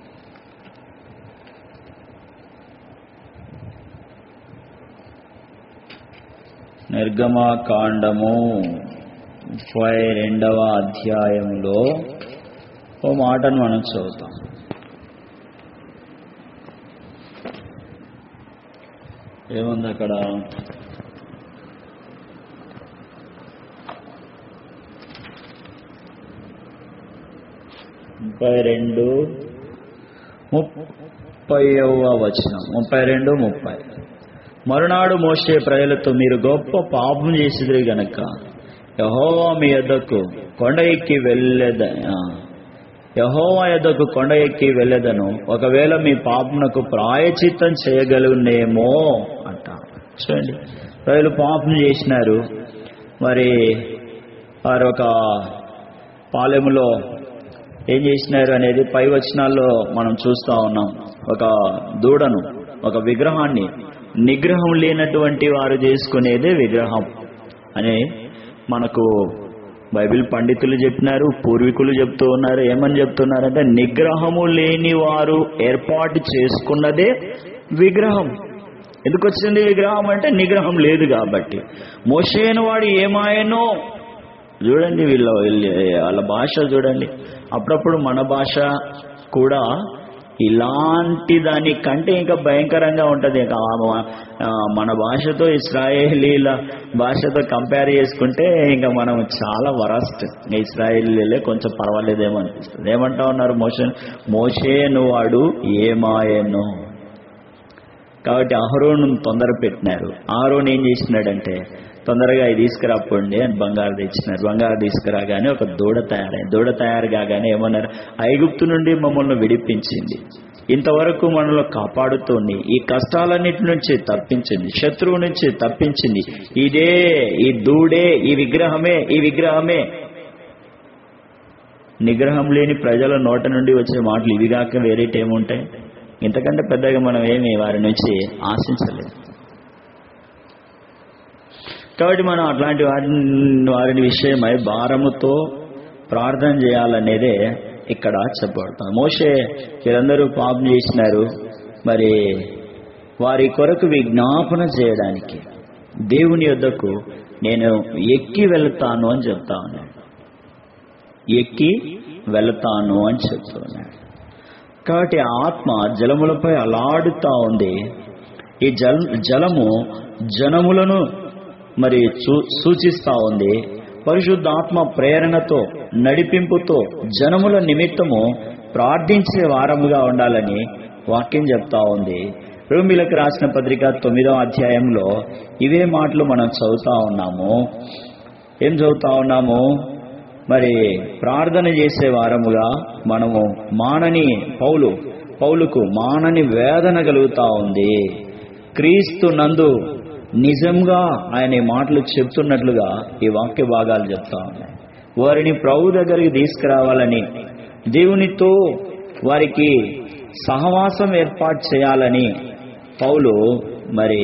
Speaker 1: నిర్గమాకాండము ముప్పై రెండవ అధ్యాయంలో ఓ మాటను మనం చదువుతాం. ఏముంది అక్కడ? ముప్పై రెండు ముప్పైవ వచనం. ముప్పై రెండు ముప్పై మరునాడు మోషే ప్రజలతో, మీరు గొప్ప పాపం చేసిదిరి గనక యెహోవా మీ యొద్దకు కొండ ఎక్కి వెళ్ళేద యెహోవా యొద్దకు కొండ ఎక్కి వెళ్ళేదను, ఒకవేళ మీ పాపమునకు ప్రాయచిత్తం చేయగలుగునేమో అంట. చూడండి, ప్రజలు పాపం చేసినారు. మరి వారు ఒక పాలెములో ఏం చేసినారు అనేది పై వచనాల్లో మనం చూస్తూ ఉన్నాం. ఒక దూడను, ఒక విగ్రహాన్ని, నిగ్రహం లేనటువంటి వారు చేసుకునేదే విగ్రహం అని మనకు బైబిల్ పండితులు చెప్పినారు, పూర్వీకులు చెప్తూ ఉన్నారు. ఏమని చెప్తున్నారంటే, నిగ్రహము లేని వారు ఏర్పాటు చేసుకున్నదే విగ్రహం. ఎందుకు వచ్చింది విగ్రహం అంటే నిగ్రహం లేదు కాబట్టి. మోషేను వాడు ఏమాయనో చూడండి, వీళ్ళ వాళ్ళ భాష చూడండి. అప్పుడప్పుడు మన భాష కూడా ఇలాంటి దానికంటే ఇంకా భయంకరంగా ఉంటుంది. మన భాషతో ఇశ్రాయేలీల భాషతో కంపేర్ చేసుకుంటే ఇంకా మనం చాలా వరస్ట్. ఇశ్రాయేలీలే కొంచెం పర్వాలేదేమో అనిపిస్తుంది. ఏమంటా ఉన్నారు? మోషే మోషేను వాడు ఏమాయను. కాబట్టి అహరోను తొందర పెట్టినారు. అహరోను ఏం చేసినాడంటే, తొందరగా ఇది తీసుకురాపోండి అని బంగారు తెచ్చినారు. బంగారు తీసుకురాగానే ఒక దూడ తయారైంది. దూడ తయారు కాగానే ఏమన్నారు? ఐగుప్తు నుండి మమ్మల్ని విడిపించింది, ఇంతవరకు మనల్ని కాపాడుతోంది, ఈ కష్టాలన్నిటి నుంచి తప్పించింది, శత్రువు నుంచి తప్పించింది, ఇదే ఈ దూడే, ఈ విగ్రహమే, ఈ విగ్రహమే. నిగ్రహం లేని ప్రజల నోట నుండి వచ్చే మాటలు ఇవిగాక వేరేటి ఏముంటాయి? ఇంతకంటే పెద్దగా మనం ఏమి వారి నుంచి ఆశించలేదు. కాబట్టి మనం అట్లాంటి వారిని వారిని విషయమై భారముతో ప్రార్థన చేయాలనేదే ఇక్కడ చెప్పబడుతుంది. మోషే వీరందరూ పాపం చేసినారు. మరి వారి కొరకు విజ్ఞాపన చేయడానికి దేవుని యొద్దకు నేను ఎక్కి వెళ్తాను అని చెప్తా ఉన్నాడు. ఎక్కి వెళతాను అని చెప్తూ ఉన్నాడు. కాబట్టి ఆత్మ జలములపై అలాడుతా ఉంది. ఈ జల జలము జనములను మరి సూచిస్తా ఉంది. పరిశుద్ధాత్మ ప్రేరణతో, నడిపింపుతో జనముల నిమిత్తము ప్రార్థించే వారముగా ఉండాలని వాక్యం చెప్తా ఉంది. రోమీలకు రాసిన పత్రిక తొమ్మిదో అధ్యాయంలో ఇవే మాటలు మనం చదువుతా ఉన్నాము. ఏం చదువుతా ఉన్నాము? మరి ప్రార్థన చేసే వారముగా మనము మానని పౌలు పౌలుకు మానని వేదన కలుగుతా ఉంది. క్రీస్తు నందు నిజంగా ఆయన మాటలు చెప్తున్నట్లుగా ఈ వాక్య భాగాలు చెప్తా ఉన్నాయి. వారిని ప్రభు దగ్గరికి తీసుకురావాలని, దేవునితో వారికి సహవాసం ఏర్పాటు చేయాలని పౌలు మరి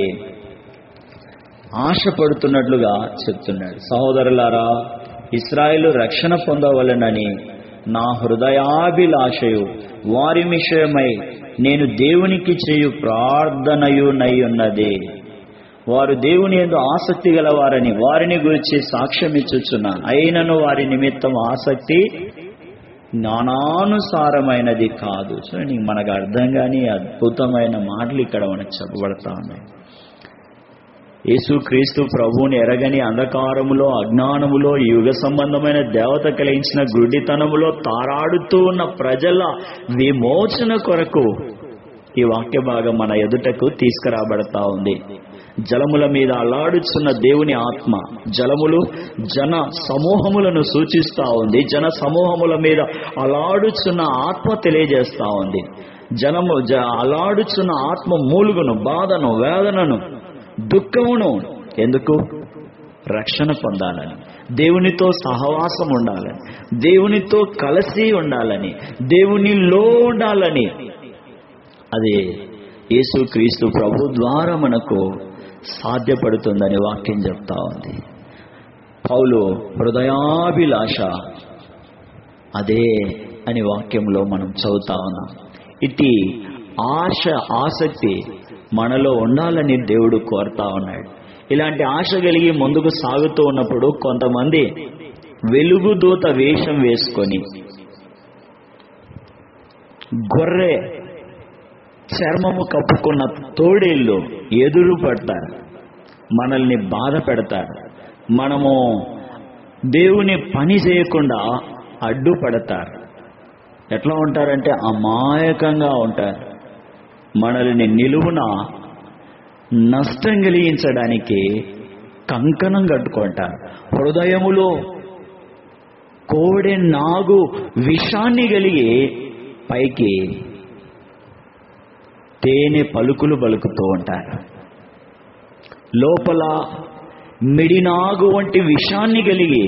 Speaker 1: ఆశపడుతున్నట్లుగా చెప్తున్నాడు. సహోదరులారా, ఇశ్రాయేలు రక్షణ పొందవలెనని నా హృదయాభిలాషయు వారి విషయమై నేను దేవునికి చేయు ప్రార్థనయునై ఉన్నది. వారు దేవుని యందు ఆసక్తి గలవారని వారిని గురించి సాక్ష్యం ఇచ్చుచున్నాను. అయినను వారి నిమిత్తం ఆసక్తి జ్ఞానానుసారమైనది కాదు. చూడండి, మనకు అర్థం కాని అద్భుతమైన మాటలు ఇక్కడ మనకు చెప్పబడతా ఉన్నాయి. యేసు క్రీస్తు ప్రభువుని ఎరగని అంధకారములో, అజ్ఞానములో, యుగ సంబంధమైన దేవత కలిగించిన గుడ్డితనములో తారాడుతూ ఉన్న ప్రజల విమోచన కొరకు ఈ వాక్య భాగం మన ఎదుటకు తీసుకురాబడతా ఉంది. జలముల మీద అల్లాడుచున్న దేవుని ఆత్మ, జలములు జన సమూహములను సూచిస్తా ఉంది. జన సమూహముల మీద అల్లాడుచున్న ఆత్మ తెలియజేస్తా ఉంది. జనము అల్లాడుచున్న ఆత్మ మూలుగును, బాధను, వేదనను, దుఃఖమును ఎందుకు? రక్షణ పొందాలని, దేవునితో సహవాసం ఉండాలని, దేవునితో కలిసి ఉండాలని, దేవునిలో ఉండాలని. అది యేసు క్రీస్తు ప్రభు ద్వారా మనకు సాధ్యపడుతుందని వాక్యం చెప్తా ఉంది. పౌలు హృదయాభిలాష అదే అని వాక్యంలో మనం చదువుతా ఉన్నాం. ఇటు ఆశ, ఆసక్తి మనలో ఉండాలని దేవుడు కోరుతా ఉన్నాడు. ఇలాంటి ఆశ కలిగి ముందుకు సాగుతూ ఉన్నప్పుడు కొంతమంది వెలుగుదూత వేషం వేసుకొని గొర్రె చర్మము కప్పుకున్న తోడేళ్ళు ఎదురు పడతారు, మనల్ని బాధ పెడతారు, మనము దేవుని పని చేయకుండా అడ్డుపడతారు. ఎట్లా ఉంటారంటే అమాయకంగా ఉంటారు. మనల్ని నిలువున నష్టం కలిగించడానికి కంకణం కట్టుకుంటారు. హృదయములో కోడె నాగు విషాన్ని కలిగి పైకి తేనె పలుకులు పలుకుతూ ఉంటారు. లోపల మిడినాగు వంటి విషాన్ని కలిగి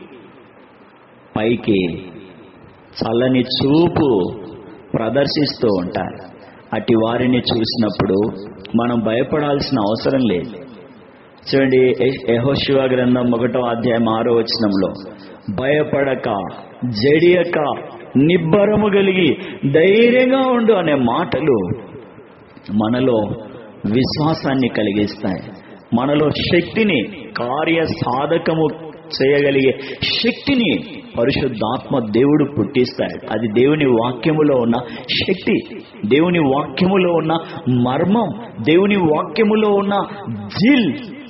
Speaker 1: పైకి చల్లని చూపు ప్రదర్శిస్తూ ఉంటారు. అటు వారిని చూసినప్పుడు మనం భయపడాల్సిన అవసరం లేదు. చూడండి, యెహోషువ గ్రంథం ఒకటో అధ్యాయం ఆరో వచనంలో భయపడక, జడియక, నిబ్బరము కలిగి ధైర్యంగా ఉండు అనే మాటలు మనలో విశ్వాసాన్ని కలిగిస్తాయి. మనలో శక్తిని, కార్య సాధకము చేయగలిగే శక్తిని పరిశుద్ధాత్మ దేవుడు పుట్టిస్తాడు. అది దేవుని వాక్యములో ఉన్న శక్తి, దేవుని వాక్యములో ఉన్న మర్మం, దేవుని వాక్యములో ఉన్న జిల్.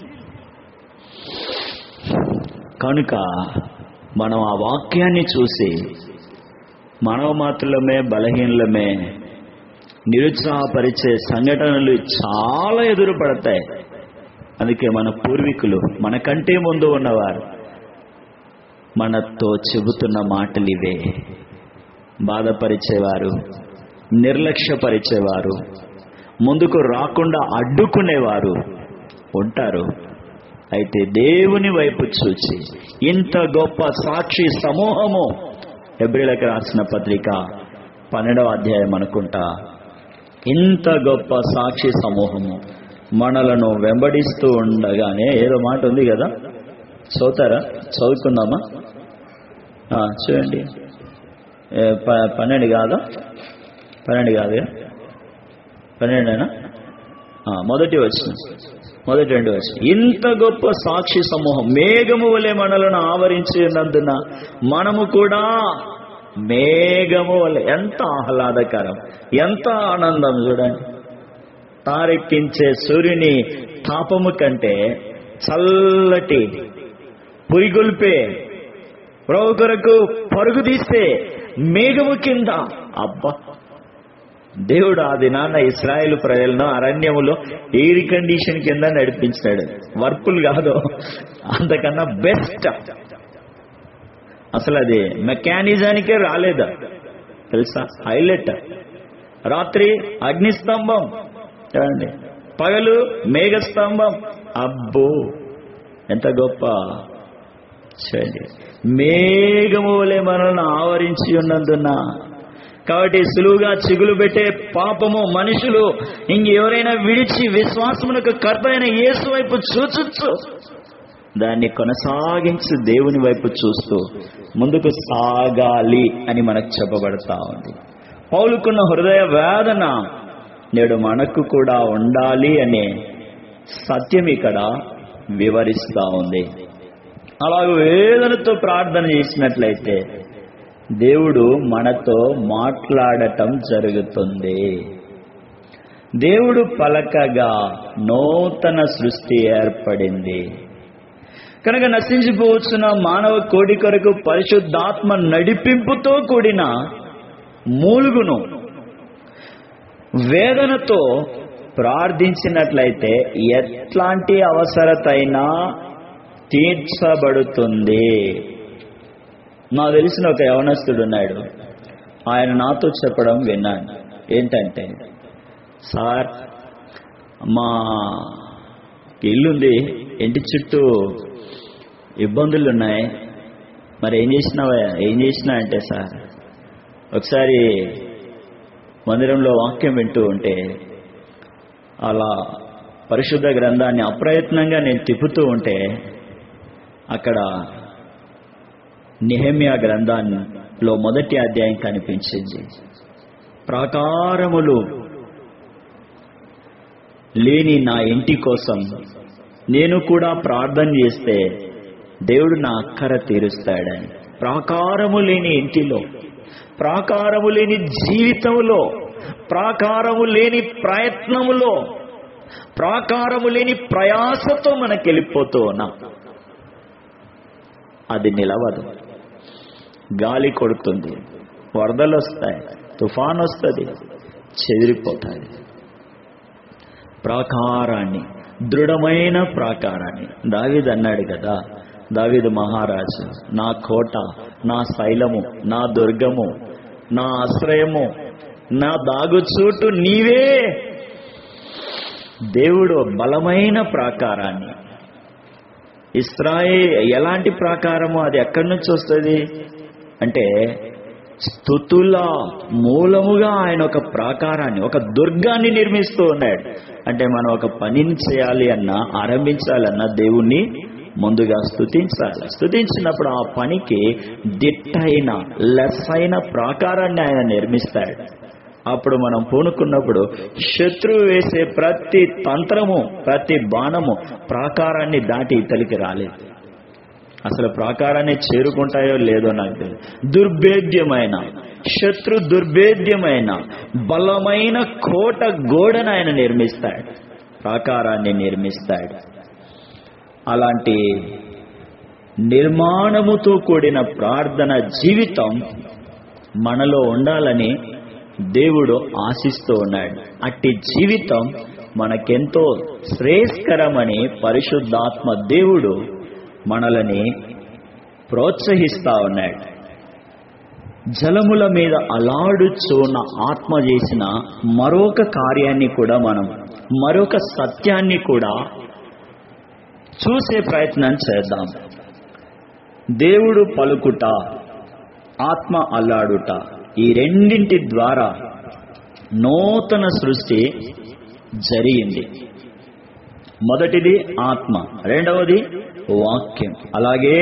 Speaker 1: కనుక మనం ఆ వాక్యాన్ని చూసి మనవ మాత్రమే, బలహీనలమే, నిరుత్సాహపరిచే సంఘటనలు చాలా ఎదురు పడతాయి. అందుకే మన పూర్వీకులు, మనకంటే ముందు ఉన్నవారు మనతో చెబుతున్న మాటలు ఇవే. బాధపరిచేవారు, నిర్లక్ష్యపరిచేవారు, ముందుకు రాకుండా అడ్డుకునేవారు ఉంటారు. అయితే దేవుని వైపు చూచి ఇంత గొప్ప సాక్షి సమూహము, హెబ్రీయులకు రాసిన పత్రిక పన్నెండవ అధ్యాయం అనుకుంటా, ఇంత గొప్ప సాక్షి సమూహము మనలను వెంబడిస్తూ ఉండగానే ఏదో మాట ఉంది కదా, చదువుతారా? చదువుకుందామా? చూడండి, పన్నెండు కాదా? పన్నెండు కాదు, పన్నెండేనా? మొదటి వచ్చిన మొదటి రెండు వచ్చిన ఇంత గొప్ప సాక్షి సమూహం మేఘము వలె మనలను ఆవరించి ఉన్నందున మనము కూడా మేఘము వలె. ఎంత ఆహ్లాదకరం, ఎంత ఆనందం! చూడండి, తారెక్కించే సూర్యుని తాపము కంటే చల్లటి పురిగొల్పే ప్రభు కొరకు పరుగు తీస్తే మేఘము కింద. అబ్బా, దేవుడు ఆ దినాన్న ఇశ్రాయేలు ప్రజలను అరణ్యములో ఎయిర్ కండిషన్ కింద నడిపించాడు. వర్పులు కాదు, అంతకన్నా బెస్ట్. అసలు అది మెకానిజానికే రాలేదా తెలుసా? హైలైట్. రాత్రి అగ్నిస్తంభం, చూడండి, పగలు మేఘస్తంభం. అబ్బో, ఎంత గొప్ప! చూడండి, మేఘము వలె మనల్ని ఆవరించి ఉన్నందున కాబట్టి సులువుగా చిగులు పెట్టే పాపము మనుషులు ఇంకెవరైనా విడిచి విశ్వాసమునకు కర్త అయిన యేసు వైపు చూచొచ్చు, దాన్ని కొనసాగించి దేవుని వైపు చూస్తూ ముందుకు సాగాలి అని మనకు చెప్పబడతా ఉంది. పౌలుకున్న హృదయ వేదన నేడు మనకు కూడా ఉండాలి అనే సత్యం ఇక్కడ వివరిస్తా ఉంది. అలాగే వేదనతో ప్రార్థన చేసినట్లయితే దేవుడు మనతో మాట్లాడటం జరుగుతుంది. దేవుడు పలకగా నూతన సృష్టి ఏర్పడింది కనుక నశించిపోవచ్చున్న మానవ కోటి కొరకు పరిశుద్ధాత్మ నడిపింపుతో కూడిన మూలుగును వేదనతో ప్రార్థించినట్లయితే ఎట్లాంటి అవసరతైనా తీర్చబడుతుంది. నాకు తెలిసిన ఒక యవనస్తుడు ఉన్నాడు. ఆయన నాతో చెప్పడం విన్నాను. ఏంటంటే, సార్ మా ఇల్లుంది, ఇంటి చుట్టూ ఇబ్బందులు ఉన్నాయి, మరి ఏం చేసినావా ఏం చేసినా అంటే సార్ ఒకసారి మందిరంలో వాక్యం వింటూ ఉంటే అలా పరిశుద్ధ గ్రంథాన్ని అప్రయత్నంగా నేను తిప్పుతూ ఉంటే అక్కడ నెహెమ్యా గ్రంథంలో మొదటి అధ్యాయం కనిపించింది. ప్రాకారములు లేని నా ఇంటి కోసం నేను కూడా ప్రార్థన చేస్తే దేవుడు నా అక్కర తీరుస్తాడని. ప్రాకారము లేని ఇంటిలో, ప్రాకారము లేని జీవితంలో, ప్రాకారము లేని ప్రయత్నములో, ప్రాకారము లేని ప్రయాసతో మనకు వెళ్ళిపోతూ ఉన్నా అది నిలవదు. గాలి కొడుతుంది, వరదలు వస్తాయి, తుఫాన్ వస్తుంది, చెదిరిపోతుంది. ప్రాకారాన్ని, దృఢమైన ప్రాకారాన్ని దావీదు అన్నాడు కదా, దావీదు మహారాజు, నా కోట, నా శైలము, నా దుర్గము, నా ఆశ్రయము, నా దాగుచోటు నీవే. దేవుడు బలమైన ప్రాకారాన్ని, ఇశ్రాయేలు ఎలాంటి ప్రాకారము, అది ఎక్కడి నుంచి వస్తుంది అంటే స్తుతుల మూలముగా ఆయన ఒక ప్రాకారాన్ని, ఒక దుర్గాన్ని నిర్మిస్తూ ఉన్నాడు. అంటే మనం ఒక పనిని చేయాలి అన్నా, ఆరంభించాలన్నా దేవుణ్ణి ముందుగా స్తుతించాలి. స్తుతించినప్పుడు ఆ పనికి దిట్టైన లెస్సైన ప్రాకారాన్ని ఆయన నిర్మిస్తాడు. అప్పుడు మనం పూనుకున్నప్పుడు శత్రువు వేసే ప్రతి తంత్రము, ప్రతి బాణము ప్రాకారాన్ని దాటి ఇతలికి రాలేదు. అసలు ప్రాకారాన్ని చేరుకుంటాయో లేదో నాకు తెలియదు. దుర్భేద్యమైన, శత్రు దుర్భేద్యమైన బలమైన కోట గోడను ఆయన నిర్మిస్తాడు, ప్రాకారాన్ని నిర్మిస్తాడు. అలాంటి నిర్మాణముతో కూడిన ప్రార్థన జీవితం మనలో ఉండాలని దేవుడు ఆశిస్తూ ఉన్నాడు. అట్టి జీవితం మనకెంతో శ్రేయస్కరమని పరిశుద్ధాత్మ దేవుడు మనల్ని ప్రోత్సహిస్తా ఉన్నాడు. జలముల మీద అలాడుచున్న ఆత్మ చేసిన మరొక కార్యాన్ని కూడా మనం, మరొక సత్యాన్ని కూడా చూసే ప్రయత్నం చేద్దాం. దేవుడు పలుకుట, ఆత్మ అల్లాడుట, ఈ రెండింటి ద్వారా నూతన సృష్టి జరిగింది. మొదటిది ఆత్మ, రెండవది వాక్యం. అలాగే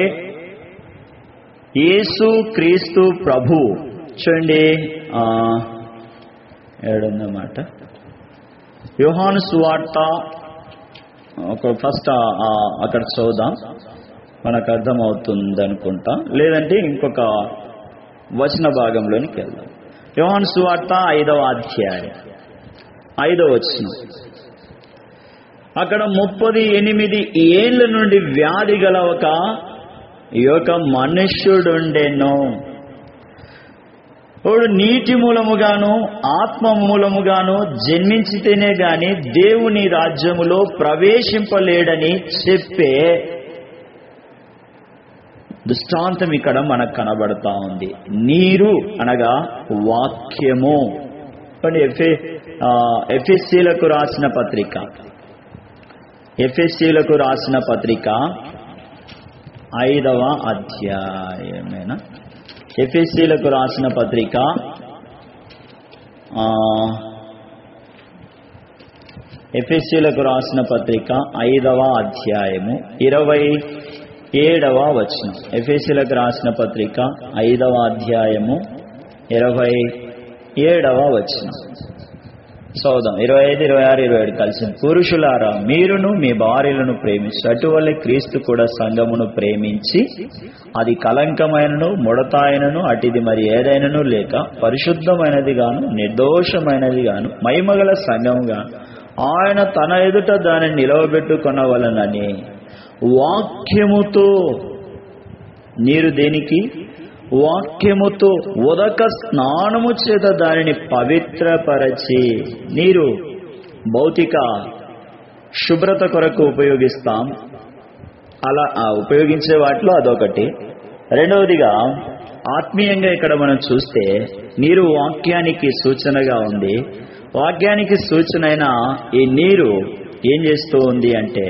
Speaker 1: యేసు క్రీస్తు ప్రభు, చూడండి ఏడన్నమాట యోహాను సువార్త, ఒక ఫస్ట్ అక్కడ చదువుదాం, మనకు అర్థమవుతుంది అనుకుంటా. లేదంటే ఇంకొక వచన భాగంలోనికి వెళ్దాం. యోహాను సువార్త ఐదవ అధ్యాయం ఐదవ వచనం. అక్కడ ముప్పది ఎనిమిది ఏళ్ల నుండి వ్యాధి గల ఒక ఒక మనుష్యుడుండెను. వాడు నీటి మూలముగాను ఆత్మ మూలముగాను జన్మించితేనే గాని దేవుని రాజ్యములో ప్రవేశింపలేడని చెప్పే దృష్టాంతం ఇక్కడ మనకు కనబడతా ఉంది. నీరు అనగా వాక్యము. ఎఫె ఎఫెసీలకు రాసిన పత్రిక, ఎఫెసీలకు రాసిన పత్రిక ఐదవ అధ్యాయమేనా? ఎఫెసీలకు రాసిన పత్రిక ఎఫెసీయులకు రాసిన పత్రిక ఐదవ అధ్యాయము ఇరవై ఏడవ వచనం. ఎఫెసీయులకు రాసిన పత్రిక ఐదవ అధ్యాయము ఇరవై ఏడవ వచనం చదువుదాం. ఇరవై ఐదు ఇరవై ఆరు ఇరవై ఏడు కలిసి. పురుషులారా, మీరును మీ భార్యలను ప్రేమించి అటువల్లే క్రీస్తు కూడా సంఘమును ప్రేమించి అది కలంకమైనను ముడతాయనను అటిది మరి ఏదైనను లేక పరిశుద్ధమైనది గాను నిర్దోషమైనది గాను మహిమగల సంఘముగా ఆయన తన ఎదుట దానిని నిలవబెట్టుకొనవలనని వాక్యముతో, నీరు దేనికి? వాక్యముతో ఉదక స్నానము చేత దానిని పవిత్రపరచి, నీరు భౌతిక శుభ్రత కొరకు ఉపయోగిస్తాం, అలా ఉపయోగించే వాటిలో అదొకటి. రెండవదిగా ఆత్మీయంగా ఇక్కడ మనం చూస్తే నీరు వాక్యానికి సూచనగా ఉంది. వాక్యానికి సూచన అయిన ఈ నీరు ఏం చేస్తూ ఉంది అంటే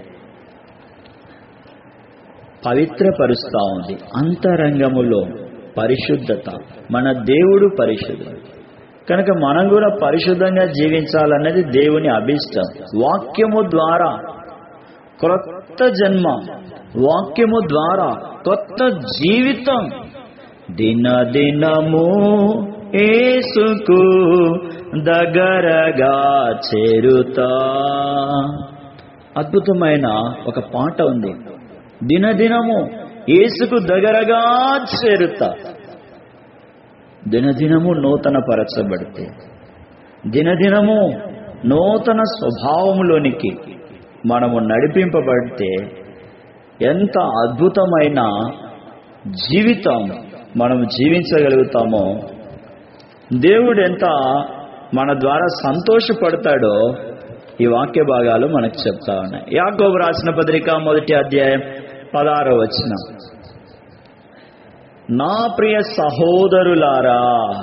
Speaker 1: పవిత్రపరుస్తూ ఉంది. అంతరంగములో పరిశుద్ధత. మన దేవుడు పరిశుద్ధుడు కనుక మనం కూడా పరిశుద్ధంగా జీవించాలన్నది దేవుని అభిష్టం. వాక్యము ద్వారా క్రొత్త జన్మ, వాక్యము ద్వారా కొత్త జీవితం. దినదినము యేసుకు దగ్గరగా చేరుతా. అద్భుతమైన ఒక పాట ఉంది. దినదినము యేసుకు దగ్గరగా చేరుతా. దినదినము నూతన పరచబడితే, దినదినము నూతన స్వభావములోనికి మనము నడిపింపబడితే ఎంత అద్భుతమైన జీవితం మనం జీవించగలుగుతామో, దేవుడు ఎంత మన ద్వారా సంతోషపడతాడో ఈ వాక్య భాగాలు మనకు చెప్తా ఉన్నాయి. యాకోబు రాసిన పత్రిక మొదటి అధ్యాయం పదహారో వచనం. నా ప్రియ సహోదరులారా,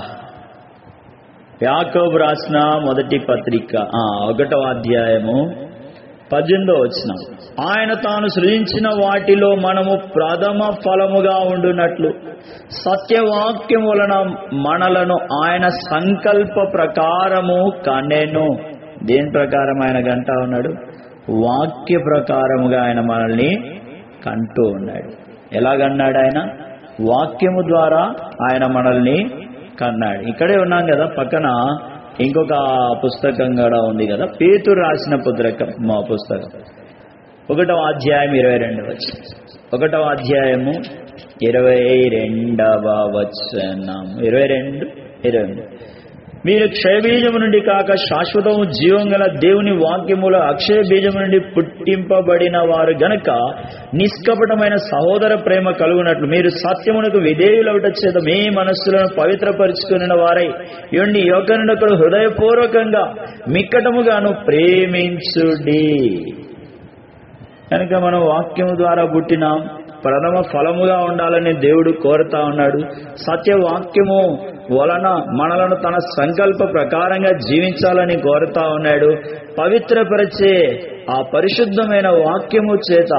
Speaker 1: యాకోబు రాసిన మొదటి పత్రిక ఒకటవ అధ్యాయము పద్దెనిమిదో వచనం. ఆయన తాను సృజించిన వాటిలో మనము ప్రథమ ఫలముగా ఉండునట్లు సత్యవాక్యం వలన మనలను ఆయన సంకల్ప ప్రకారము కనెను. దేని ప్రకారం ఆయన కంటా ఉన్నాడు? వాక్య ప్రకారముగా ఆయన మనల్ని కంటూ ఉన్నాడు. ఎలాగన్నాడు ఆయన? వాక్యము ద్వారా ఆయన మనల్ని కన్నాడు. ఇక్కడే ఉన్నాం కదా, పక్కన ఇంకొక పుస్తకం కూడా ఉంది కదా, పేతురు రాసిన పుత్రిక మా పుస్తకం ఒకటవ అధ్యాయం ఇరవై రెండు వచనం. ఒకటవ అధ్యాయము ఇరవై రెండవ వచనం. ఇరవై రెండు ఇరవై రెండు మీరు క్షయబీజము నుండి కాక శాశ్వతము జీవం గల దేవుని వాక్యముల అక్షయ బీజము నుండి పుట్టింపబడిన వారు గనక నిష్కపటమైన సహోదర ప్రేమ కలుగునట్లు మీరు సత్యమునకు విధేయులవుట చేత మీ మనస్సులను పవిత్రపరుచుకున్న వారై యుండి ఒకరినొకరు హృదయపూర్వకంగా మిక్కటముగాను ప్రేమించుడి. కనుక మనం వాక్యము ద్వారా పుట్టినాం, ప్రథమ ఫలముగా ఉండాలని దేవుడు కోరుతా ఉన్నాడు. సత్యవాక్యము వలన మనలను తన సంకల్ప ప్రకారంగా జీవించాలని కోరుతా ఉన్నాడు. పవిత్రపరిచే ఆ పరిశుద్ధమైన వాక్యము చేత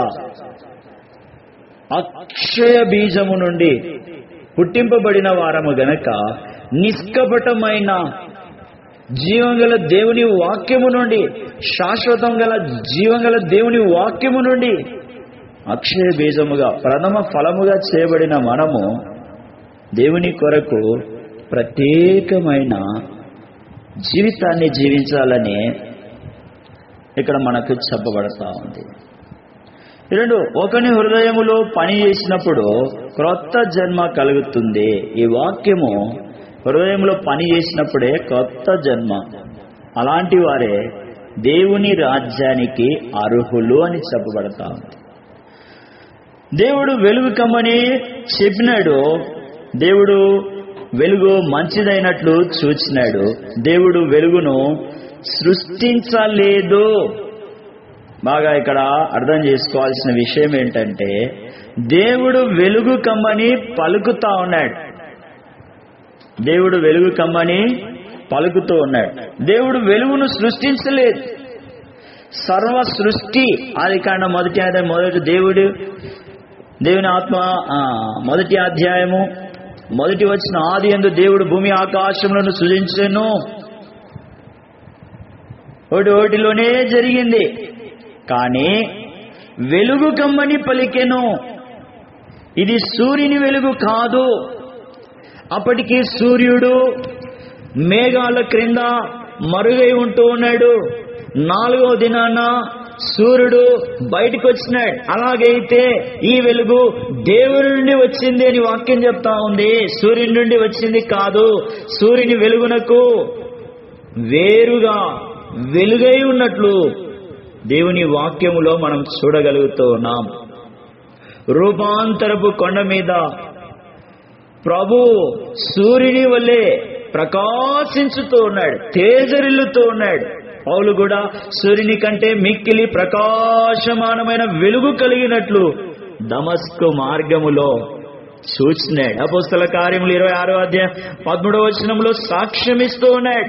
Speaker 1: అక్షయ బీజము నుండి పుట్టింపబడిన వారము గనక నిష్కపటమైన జీవం గల దేవుని వాక్యము నుండి, శాశ్వతం గల జీవం గల దేవుని వాక్యము నుండి అక్షయ బీజముగా ప్రథమ ఫలముగా చేయబడిన మనము దేవుని కొరకు ప్రత్యేకమైన జీవితాన్ని జీవించాలని ఇక్కడ మనకు చెప్పబడతా ఉంది. రెండు, ఒకని హృదయములో పని చేసినప్పుడు క్రొత్త జన్మ కలుగుతుంది. ఈ వాక్యము హృదయంలో పని చేసినప్పుడే క్రొత్త జన్మ. అలాంటి వారే దేవుని రాజ్యానికి అర్హులు అని చెప్పబడతా ఉంది. దేవుడు వెలుగు కమ్మని చెప్పినాడు. దేవుడు వెలుగు మంచిదైనట్లు చూచినాడు. దేవుడు వెలుగును సృష్టించలేదు. బాగా ఇక్కడ అర్థం చేసుకోవాల్సిన విషయం ఏంటంటే, దేవుడు వెలుగు కమ్మని పలుకుతా ఉన్నాడు. దేవుడు వెలుగు కమ్మని పలుకుతూ ఉన్నాడు. దేవుడు వెలుగును సృష్టించలేదు. సర్వ సృష్టి ఆది కాండం మొదటి అధ్యాయం మొదటి దేవుడు దేవుని ఆత్మ మొదటి అధ్యాయము మొదటి వచ్చిన ఆది యందు దేవుడు భూమి ఆకాశములను సృజించెను. ఒకటి ఒకటిలోనే జరిగింది. కానీ వెలుగు కమ్మని పలికెను. ఇది సూర్యుని వెలుగు కాదు. అప్పటికి సూర్యుడు మేఘాల క్రింద మరుగై ఉంటూ ఉన్నాడు. నాలుగో దినాన సూర్యుడు బయటకు వచ్చినాడు. అలాగైతే ఈ వెలుగు దేవుని నుండి వచ్చింది అని వాక్యం చెప్తా ఉంది. సూర్యుని నుండి వచ్చింది కాదు. సూర్యుని వెలుగునకు వేరుగా వెలుగై ఉన్నట్లు దేవుని వాక్యములో మనం చూడగలుగుతూ ఉన్నాం. రూపాంతరపు కొండ మీద ప్రభు సూర్యుని వల్లే ప్రకాశించుతూ ఉన్నాడు, తేజరిల్లుతూ ఉన్నాడు. పౌలు కూడా సూర్యుని కంటే మిక్కిలి ప్రకాశమానమైన వెలుగు కలిగినట్లు దమస్కు మార్గములో చూచినాడు. అపోస్తల కార్యములు ఇరవై ఆరో అధ్యాయం పదమూడవ వచనంలో సాక్ష్యమిస్తూ ఉన్నాడు.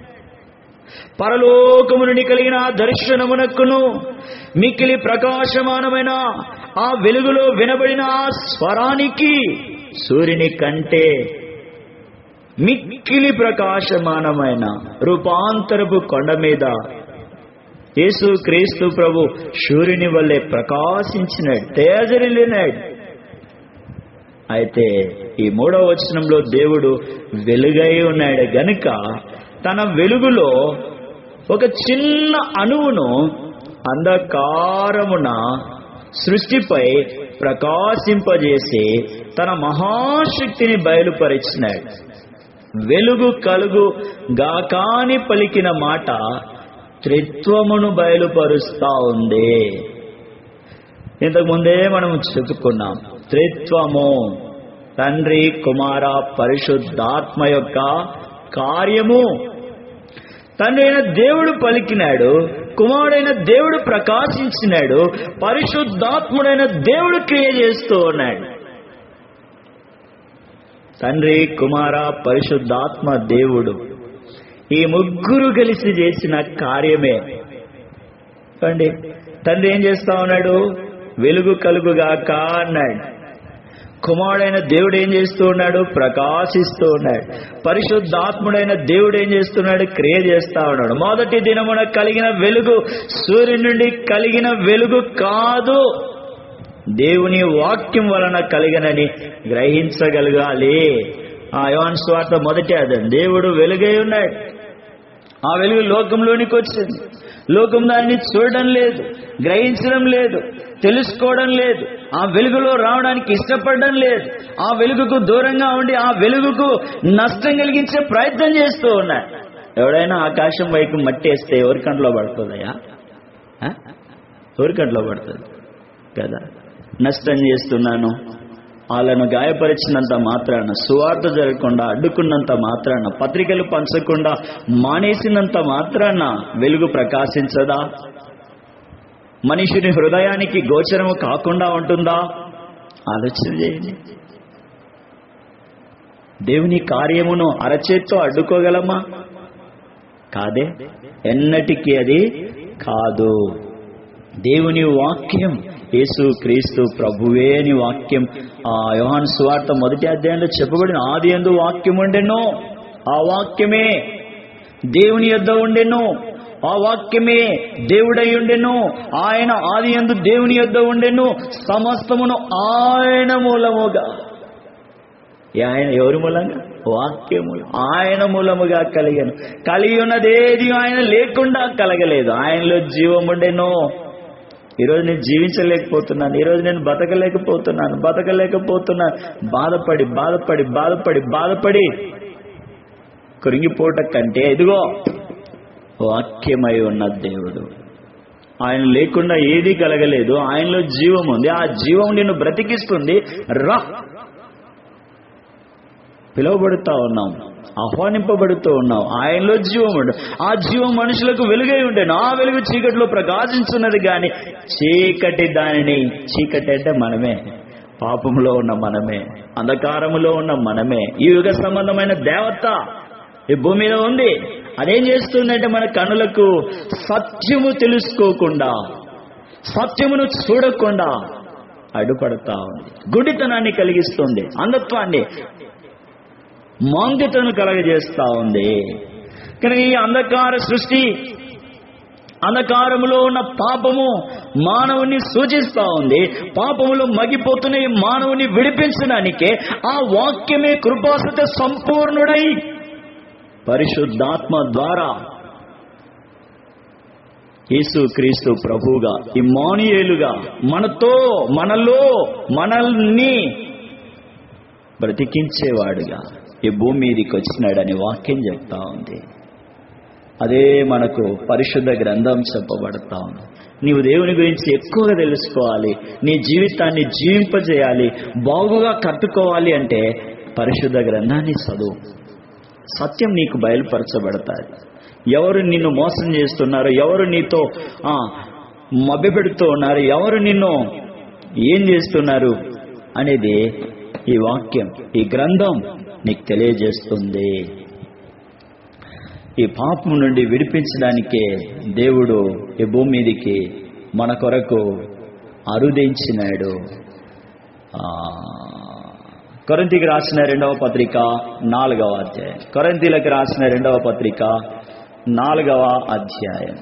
Speaker 1: పరలోకము నుండి కలిగిన ఆ దర్శనమునకును మిక్కిలి ప్రకాశమానమైన ఆ వెలుగులో వినబడిన ఆ స్వరానికి సూర్యుని కంటే మిక్కిలి ప్రకాశమానమైన రూపాంతరపు కొండ మీద యేసు క్రీస్తు ప్రభు సూర్యుని వల్లే ప్రకాశించినాడు, తేజరిల్లినాడు. అయితే ఈ మూడవ వచనంలో దేవుడు వెలుగై ఉన్నాడు గనుక తన వెలుగులో ఒక చిన్న అణువును అంధకారమున సృష్టిపై ప్రకాశింపజేసి తన మహాశక్తిని బయలుపరిచినాడు. వెలుగు కలుగు గాకాని పలికిన మాట త్రిత్వమును బయలుపరుస్తా ఉంది. ఇంతకుముందే మనం చెప్పుకున్నాం. త్రిత్వము తండ్రి, కుమార, పరిశుద్ధాత్మ యొక్క కార్యము. తండ్రి అయిన దేవుడు పలికినాడు, కుమారుడైన దేవుడు ప్రకాశించినాడు, పరిశుద్ధాత్ముడైన దేవుడు క్రియ చేస్తూ ఉన్నాడు. తండ్రి, కుమార, పరిశుద్ధాత్మ దేవుడు ఈ ముగ్గురు కలిసి చేసిన కార్యమే. అండి, తండ్రి ఏం చేస్తా ఉన్నాడు? వెలుగు కలుగుగాక అన్నాడు. కుమారుడైన దేవుడు ఏం చేస్తూ ఉన్నాడు? ప్రకాశిస్తూ ఉన్నాడు. పరిశుద్ధాత్ముడైన దేవుడు ఏం చేస్తున్నాడు? క్రియ చేస్తా ఉన్నాడు. మొదటి దినమున కలిగిన వెలుగు సూర్యుని నుండి కలిగిన వెలుగు కాదు, దేవుని వాక్యం వలన కలిగనని గ్రహించగలగాలి. ఆ యోహాను సువార్త మొదటి అదే, దేవుడు వెలుగై ఉన్నాడు. ఆ వెలుగు లోకంలోనికి వచ్చింది. లోకం దాన్ని చూడడం లేదు, గ్రహించడం లేదు, తెలుసుకోవడం లేదు. ఆ వెలుగులో రావడానికి ఇష్టపడడం లేదు. ఆ వెలుగుకు దూరంగా ఉండి ఆ వెలుగుకు నష్టం కలిగించే ప్రయత్నం చేస్తూ ఉన్నారు. ఎవడైనా ఆకాశం వైపు మట్టి వేస్తే ఎవరి కంట్లో పడుతుందయ్యా? ఎవరి కంట్లో పడుతుంది కదా? నష్టం చేస్తున్నాను, వాళ్ళను గాయపరిచినంత మాత్రాన, సువార్త జరగకుండా అడ్డుకున్నంత మాత్రాన, పత్రికలు పంచకుండా మానేసినంత మాత్రాన వెలుగు ప్రకాశించదా? మనిషిని హృదయానికి గోచరము కాకుండా ఉంటుందా? ఆలోచన చేయండి. దేవుని కార్యమును అరచేత్తో అడ్డుకోగలమా? కాదే, ఎన్నటికీ అది కాదు. దేవుని వాక్యం యేసు క్రీస్తు ప్రభువే అని వాక్యం ఆ యోహాను సువార్త మొదటి అధ్యాయంలో చెప్పబడిన ఆది యందు వాక్యం ఉండెను, ఆ వాక్యమే దేవుని యొద్ద ఉండెను, ఆ వాక్యమే దేవుడై ఉండెను. ఆయన ఆది యందు దేవుని యొద్ద ఉండెను, సమస్తమును ఆయన మూలముగా. ఆయన ఎవరి మూలంగా? వాక్యములు ఆయన మూలముగా కలిగను. కలిగి ఉన్నదేది ఆయన లేకుండా కలగలేదు. ఆయనలో జీవం ఉండెను. ఈరోజు నేను జీవించలేకపోతున్నాను, ఈరోజు నేను బతకలేకపోతున్నాను బతకలేకపోతున్నాను బాధపడి బాధపడి బాధపడి బాధపడి కృంగిపోట కంటే ఇదిగో వాక్యమై ఉన్న దేవుడు, ఆయన లేకుండా ఏదీ కలగలేదు. ఆయనలో జీవం ఉంది. ఆ జీవం నిన్ను బ్రతికిస్తుంది. రా, పిలువబడుతా ఉన్నాం, ఆహ్వానింపబడుతూ ఉన్నాం. ఆయనలో జీవం ఉండు. ఆ జీవం మనుషులకు వెలుగై ఉండేను. ఆ వెలుగు చీకటిలో ప్రకాశించున్నది కానీ చీకటి దానిని, చీకటి అంటే మనమే, పాపంలో ఉన్న మనమే, అంధకారములో ఉన్న మనమే. ఈ యుగ సంబంధమైన దేవత ఈ భూమి మీద ఉంది. అదేం చేస్తుందంటే మన కనులకు సత్యము తెలుసుకోకుండా, సత్యమును చూడకుండా అడ్డుపడతా ఉంది. గుడితనాన్ని కలిగిస్తుంది, అంధత్వాన్ని. మాంద్యతను కలగజేస్తా ఉంది. కనుక ఈ అంధకార సృష్టి, అంధకారములో ఉన్న పాపము మానవుని సూచిస్తా ఉంది. పాపములో మగిపోతున్న ఈ మానవుని విడిపించడానికే ఆ వాక్యమే కృపాసత్య సంపూర్ణుడై పరిశుద్ధాత్మ ద్వారా యేసు క్రీస్తు ప్రభువుగా, ఇమ్మానుయేలుగా మనతో, మనలో, మనల్ని బ్రతికించేవాడుగా ఈ భూమి మీదకి వచ్చినాడని వాక్యం చెప్తా ఉంది. అదే మనకు పరిశుద్ధ గ్రంథం చెప్పబడతా ఉంది. నీవు దేవుని గురించి ఎక్కువగా తెలుసుకోవాలి, నీ జీవితాన్ని జీవింపజేయాలి, బాగుగా కట్టుకోవాలి అంటే పరిశుద్ధ గ్రంథాన్ని చదువు. సత్యం నీకు బయలుపరచబడతాయి. ఎవరు నిన్ను మోసం చేస్తున్నారు, ఎవరు నీతో ఆ మభ్యపెడుతూ ఉన్నారు, ఎవరు నిన్ను ఏం చేస్తున్నారు అనేది ఈ వాక్యం, ఈ గ్రంథం నీకు తెలియజేస్తుంది. ఈ పాపం నుండి విడిపించడానికే దేవుడు ఈ భూమి మీదికి మన కొరకు అరుదించినాడు. కొరింథీకి రాసిన రెండవ పత్రిక నాలుగవ అధ్యాయం కొరింథీలకు రాసిన రెండవ పత్రిక నాలుగవ అధ్యాయం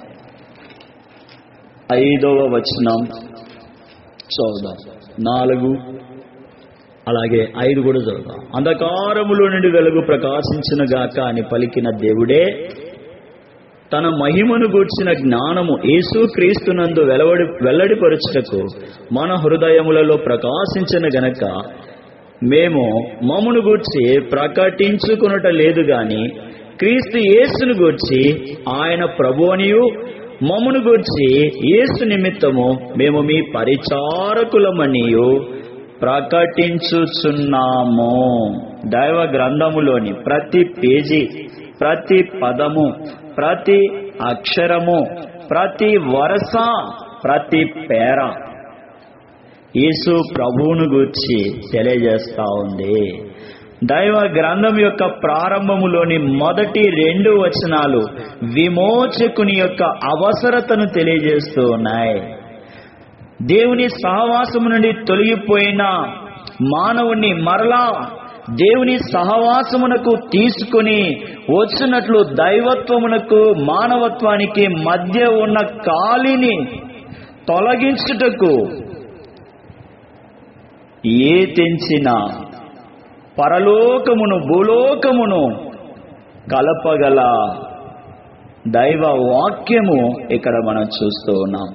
Speaker 1: ఐదవ వచనం చదువుదాం. నాలుగు అలాగే ఐదు కూడా చదువుదాం. అంధకారములో నుండి వెలుగు ప్రకాశించును గాక అని పలికిన దేవుడే తన మహిమను గూర్చిన జ్ఞానము యేసు క్రీస్తునందు వెలువడి వెల్లడిపరచుటకు మన హృదయములలో ప్రకాశించిన గనక మేము మమ్మును గూర్చి ప్రకటించుకొనుట లేదు గాని క్రీస్తు యేసును గూర్చి ఆయన ప్రభువనియు మమ్మును గూర్చి యేసు నిమిత్తము మేము మీ పరిచారకులమనియు ప్రకటించుచున్నాము. దైవ గ్రంథములోని ప్రతి పేజీ, ప్రతి పదము, ప్రతి అక్షరము, ప్రతి వరస, ప్రతి పేర యేసు ప్రభువును గూర్చి తెలియజేస్తా ఉంది. దైవ గ్రంథం యొక్క ప్రారంభములోని మొదటి రెండు వచనాలు విమోచకుని యొక్క అవసరతను తెలియజేస్తూ ఉన్నాయి. దేవుని సహవాసము నుండి తొలగిపోయిన మానవుని మరలా దేవుని సహవాసమునకు తీసుకుని వచ్చినట్లు దైవత్వమునకు మానవత్వానికి మధ్య ఉన్న ఖాళీని తొలగించుటకు ఏ తెంచిన పరలోకమును భూలోకమును కలపగల దైవ వాక్యము ఇక్కడ మనం చూస్తూ ఉన్నాం.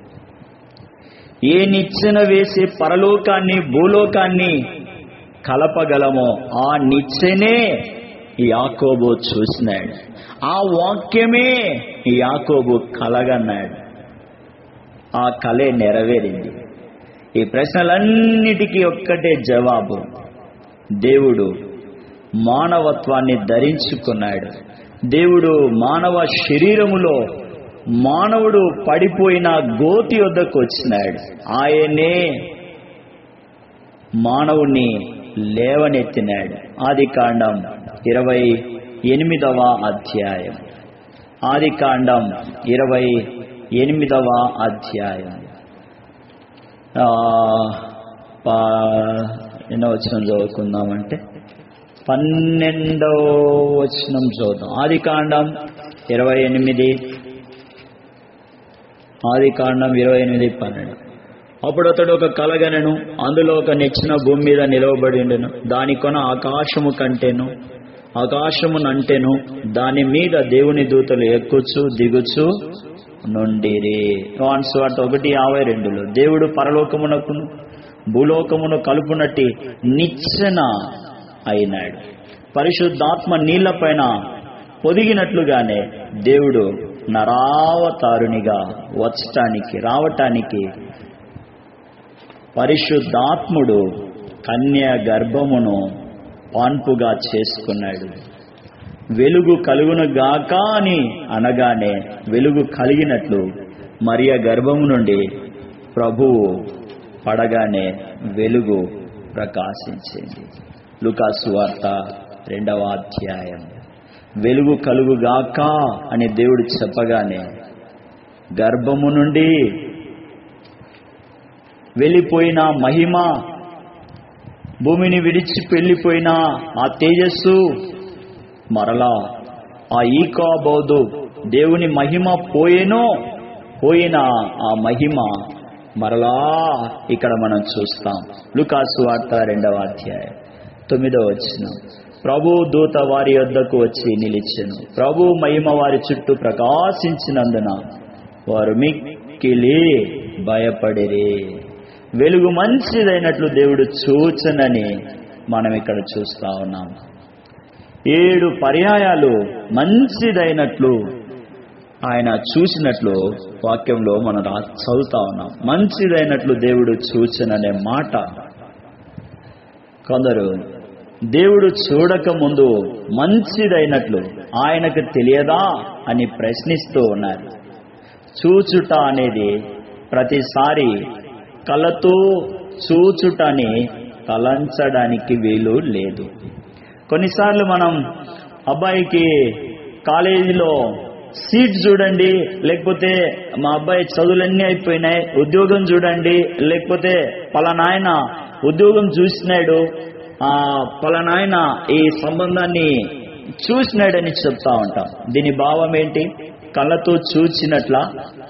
Speaker 1: ఏ నిచ్చెన వేసి పరలోకాన్ని భూలోకాన్ని కలపగలమో ఆ నిచ్చెనే యాకోబు చూసినాడు. ఆ వాక్యమే యాకోబు కలగన్నాడు. ఆ కలే నెరవేరింది. ఈ ప్రశ్నలన్నిటికీ ఒక్కటే జవాబు, దేవుడు మానవత్వాన్ని ధరించుకున్నాడు. దేవుడు మానవ శరీరములో మానవుడు పడిపోయిన గోతి వద్దకు వచ్చినాడు. ఆయనే మానవుని లేవనెత్తినాడు. ఆది కాండం ఇరవై ఎనిమిదవ అధ్యాయం ఆది కాండం ఇరవై ఎనిమిదవ అధ్యాయం ఎన్నో వచనం చదువుకుందామంటే పన్నెండవ వచనం చదువుతాం. ఆది కాండం ఇరవై ఎనిమిది ఆది కాండం ఇరవై ఎనిమిది పన్నెండు అప్పుడు అతడు ఒక కలగనెను, అందులో ఒక నిచ్చెన భూమి మీద నిలవబడి ఉండెను. దాని కొన ఆకాశము కంటెను, ఆకాశమునంటెను. దాని మీద దేవుని దూతలు ఎక్కుచు దిగుచు నుండిరి. యోహాను సువార్త ఒకటి యాభై రెండులో దేవుడు పరలోకమునకును భూలోకమును కలుపునట్టి నిచ్చెన అయినాడు. పరిశుద్ధాత్మ నీళ్ల పైన పొదిగినట్లుగానే దేవుడు నరావతారునిగా వచ్చటానికి రావటానికి పరిశుద్ధాత్ముడు కన్య గర్భమును పాన్పుగా చేసుకున్నాడు. వెలుగు కలుగును గాక అని అనగానే వెలుగు కలిగినట్లు మరియ గర్భము నుండి ప్రభువు పడగానే వెలుగు ప్రకాశించింది. లూకాసు వార్త రెండవ అధ్యాయం. వెలుగు కలుగుగాక అని దేవుడు చెప్పగానే గర్భము నుండి వెళ్ళిపోయిన మహిమ భూమిని విడిచి వెళ్ళిపోయిన ఆ తేజస్సు మరలా ఆ ఈకాబోదు దేవుని మహిమ పోయేనో పోయిన ఆ మహిమ మరలా ఇక్కడ మనం చూస్తాం. లూకాసు వార్త రెండవ అధ్యాయం తొమ్మిదవ వచనం. ప్రభు దూత వారి యొద్దకు వచ్చి నిలిచెను. ప్రభు మహిమ వారి చుట్టూ ప్రకాశించినందున వారు మిక్కిలి భయపడిరి. వెలుగు మంచిదైనట్లు దేవుడు చూచనని మనం ఇక్కడ చూస్తా ఉన్నాం. ఏడు పర్యాయాలు మంచిదైనట్లు ఆయన చూసినట్లు వాక్యంలో మనం చదువుతా ఉన్నాం. మంచిదైనట్లు దేవుడు చూచననే మాట. కొందరు దేవుడు చూడక ముందు మంచిదైనట్లు ఆయనకు తెలియదా అని ప్రశ్నిస్తూ ఉన్నారు. చూచుట అనేది ప్రతిసారి కళ్ళతో చూచుటని తలంచడానికి వీలు లేదు. కొన్నిసార్లు మనం అబ్బాయికి కాలేజీలో సీట్ చూడండి, లేకపోతే మా అబ్బాయి చదువులన్నీ అయిపోయినాయి, ఉద్యోగం చూడండి, లేకపోతే పలానాయన ఉద్యోగం చూసినాడు, ఆ పలానాయన ఈ సంబంధాన్ని చూసినాడని చెప్తా ఉంటాం. దీని భావం ఏంటి? కళ్ళతో చూచినట్లా?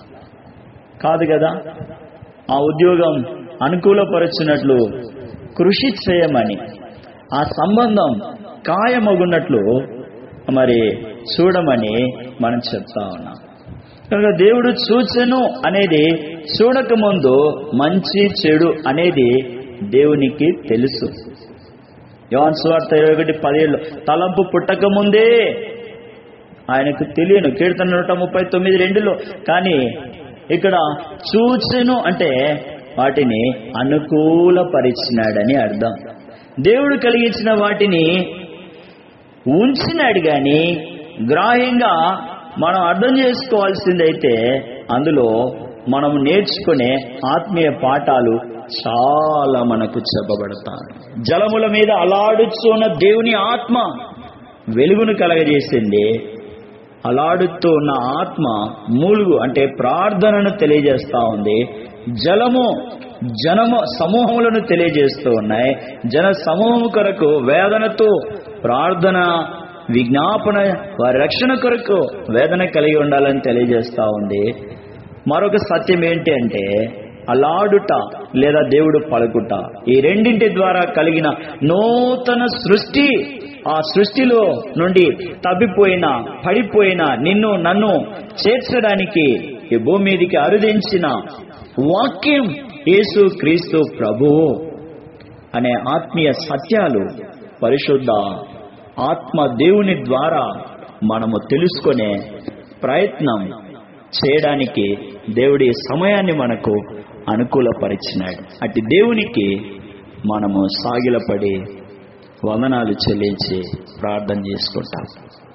Speaker 1: కాదు కదా. ఆ ఉద్యోగం అనుకూలపరచినట్లు కృషి చేయమని, ఆ సంబంధం ఖాయమగున్నట్లు మరి చూడమని మనం చెప్తా ఉన్నాం. కనుక దేవుడు చూచెను అనేది చూడక ముందు మంచి చెడు అనేది దేవునికి తెలుసు. యోహాను సువార్త ఇరవై ఒకటి పదిహేడులో తలంపు పుట్టక ముందే ఆయనకు తెలియను. కీర్తన నూట ముప్పై తొమ్మిది రెండులో. కానీ ఇక్కడ చూచెను అంటే వాటిని అనుకూలపరిచినాడని అర్థం. దేవుడు కలిగించిన వాటిని ఉంచినాడు. కానీ గ్రాహ్యంగా మనం అర్థం చేసుకోవాల్సిందైతే అందులో మనం నేర్చుకునే ఆత్మీయ పాఠాలు చాలా మనకు చెప్పబడతాయి. జలముల మీద అలాడుచున్న దేవుని ఆత్మ వెలుగును కలగజేసింది. అలాడుతూ ఉన్న ఆత్మ మూలుగు అంటే ప్రార్థనను తెలియజేస్తా ఉంది. జలము జనము సమూహములను తెలియజేస్తూ ఉన్నాయి. జన సమూహం కొరకు వేదనతో ప్రార్థన, విజ్ఞాపన, వారి రక్షణ కొరకు వేదన కలిగి ఉండాలని తెలియజేస్తా ఉంది. మరొక సత్యం ఏంటి అంటే అలాడుట లేదా దేవుడు పలుకుట. ఈ రెండింటి ద్వారా కలిగిన నూతన సృష్టి, ఆ సృష్టిలో నుండి తప్పిపోయిన పడిపోయిన నిన్ను నన్ను చేర్చడానికి ఈ భూమి మీదికి అరుదించిన వాక్యం యేసు క్రీస్తు ప్రభువు అనే ఆత్మీయ సత్యాలు పరిశుద్ధ ఆత్మ దేవుని ద్వారా మనము తెలుసుకునే ప్రయత్నం చేయడానికి దేవుడి సమయాన్ని మనకు అనుకూలపరిచినాడు. అట్టి దేవునికి మనము సాగిలపడి వందనాలు చెల్లించి ప్రార్థన చేసుకుంటాం.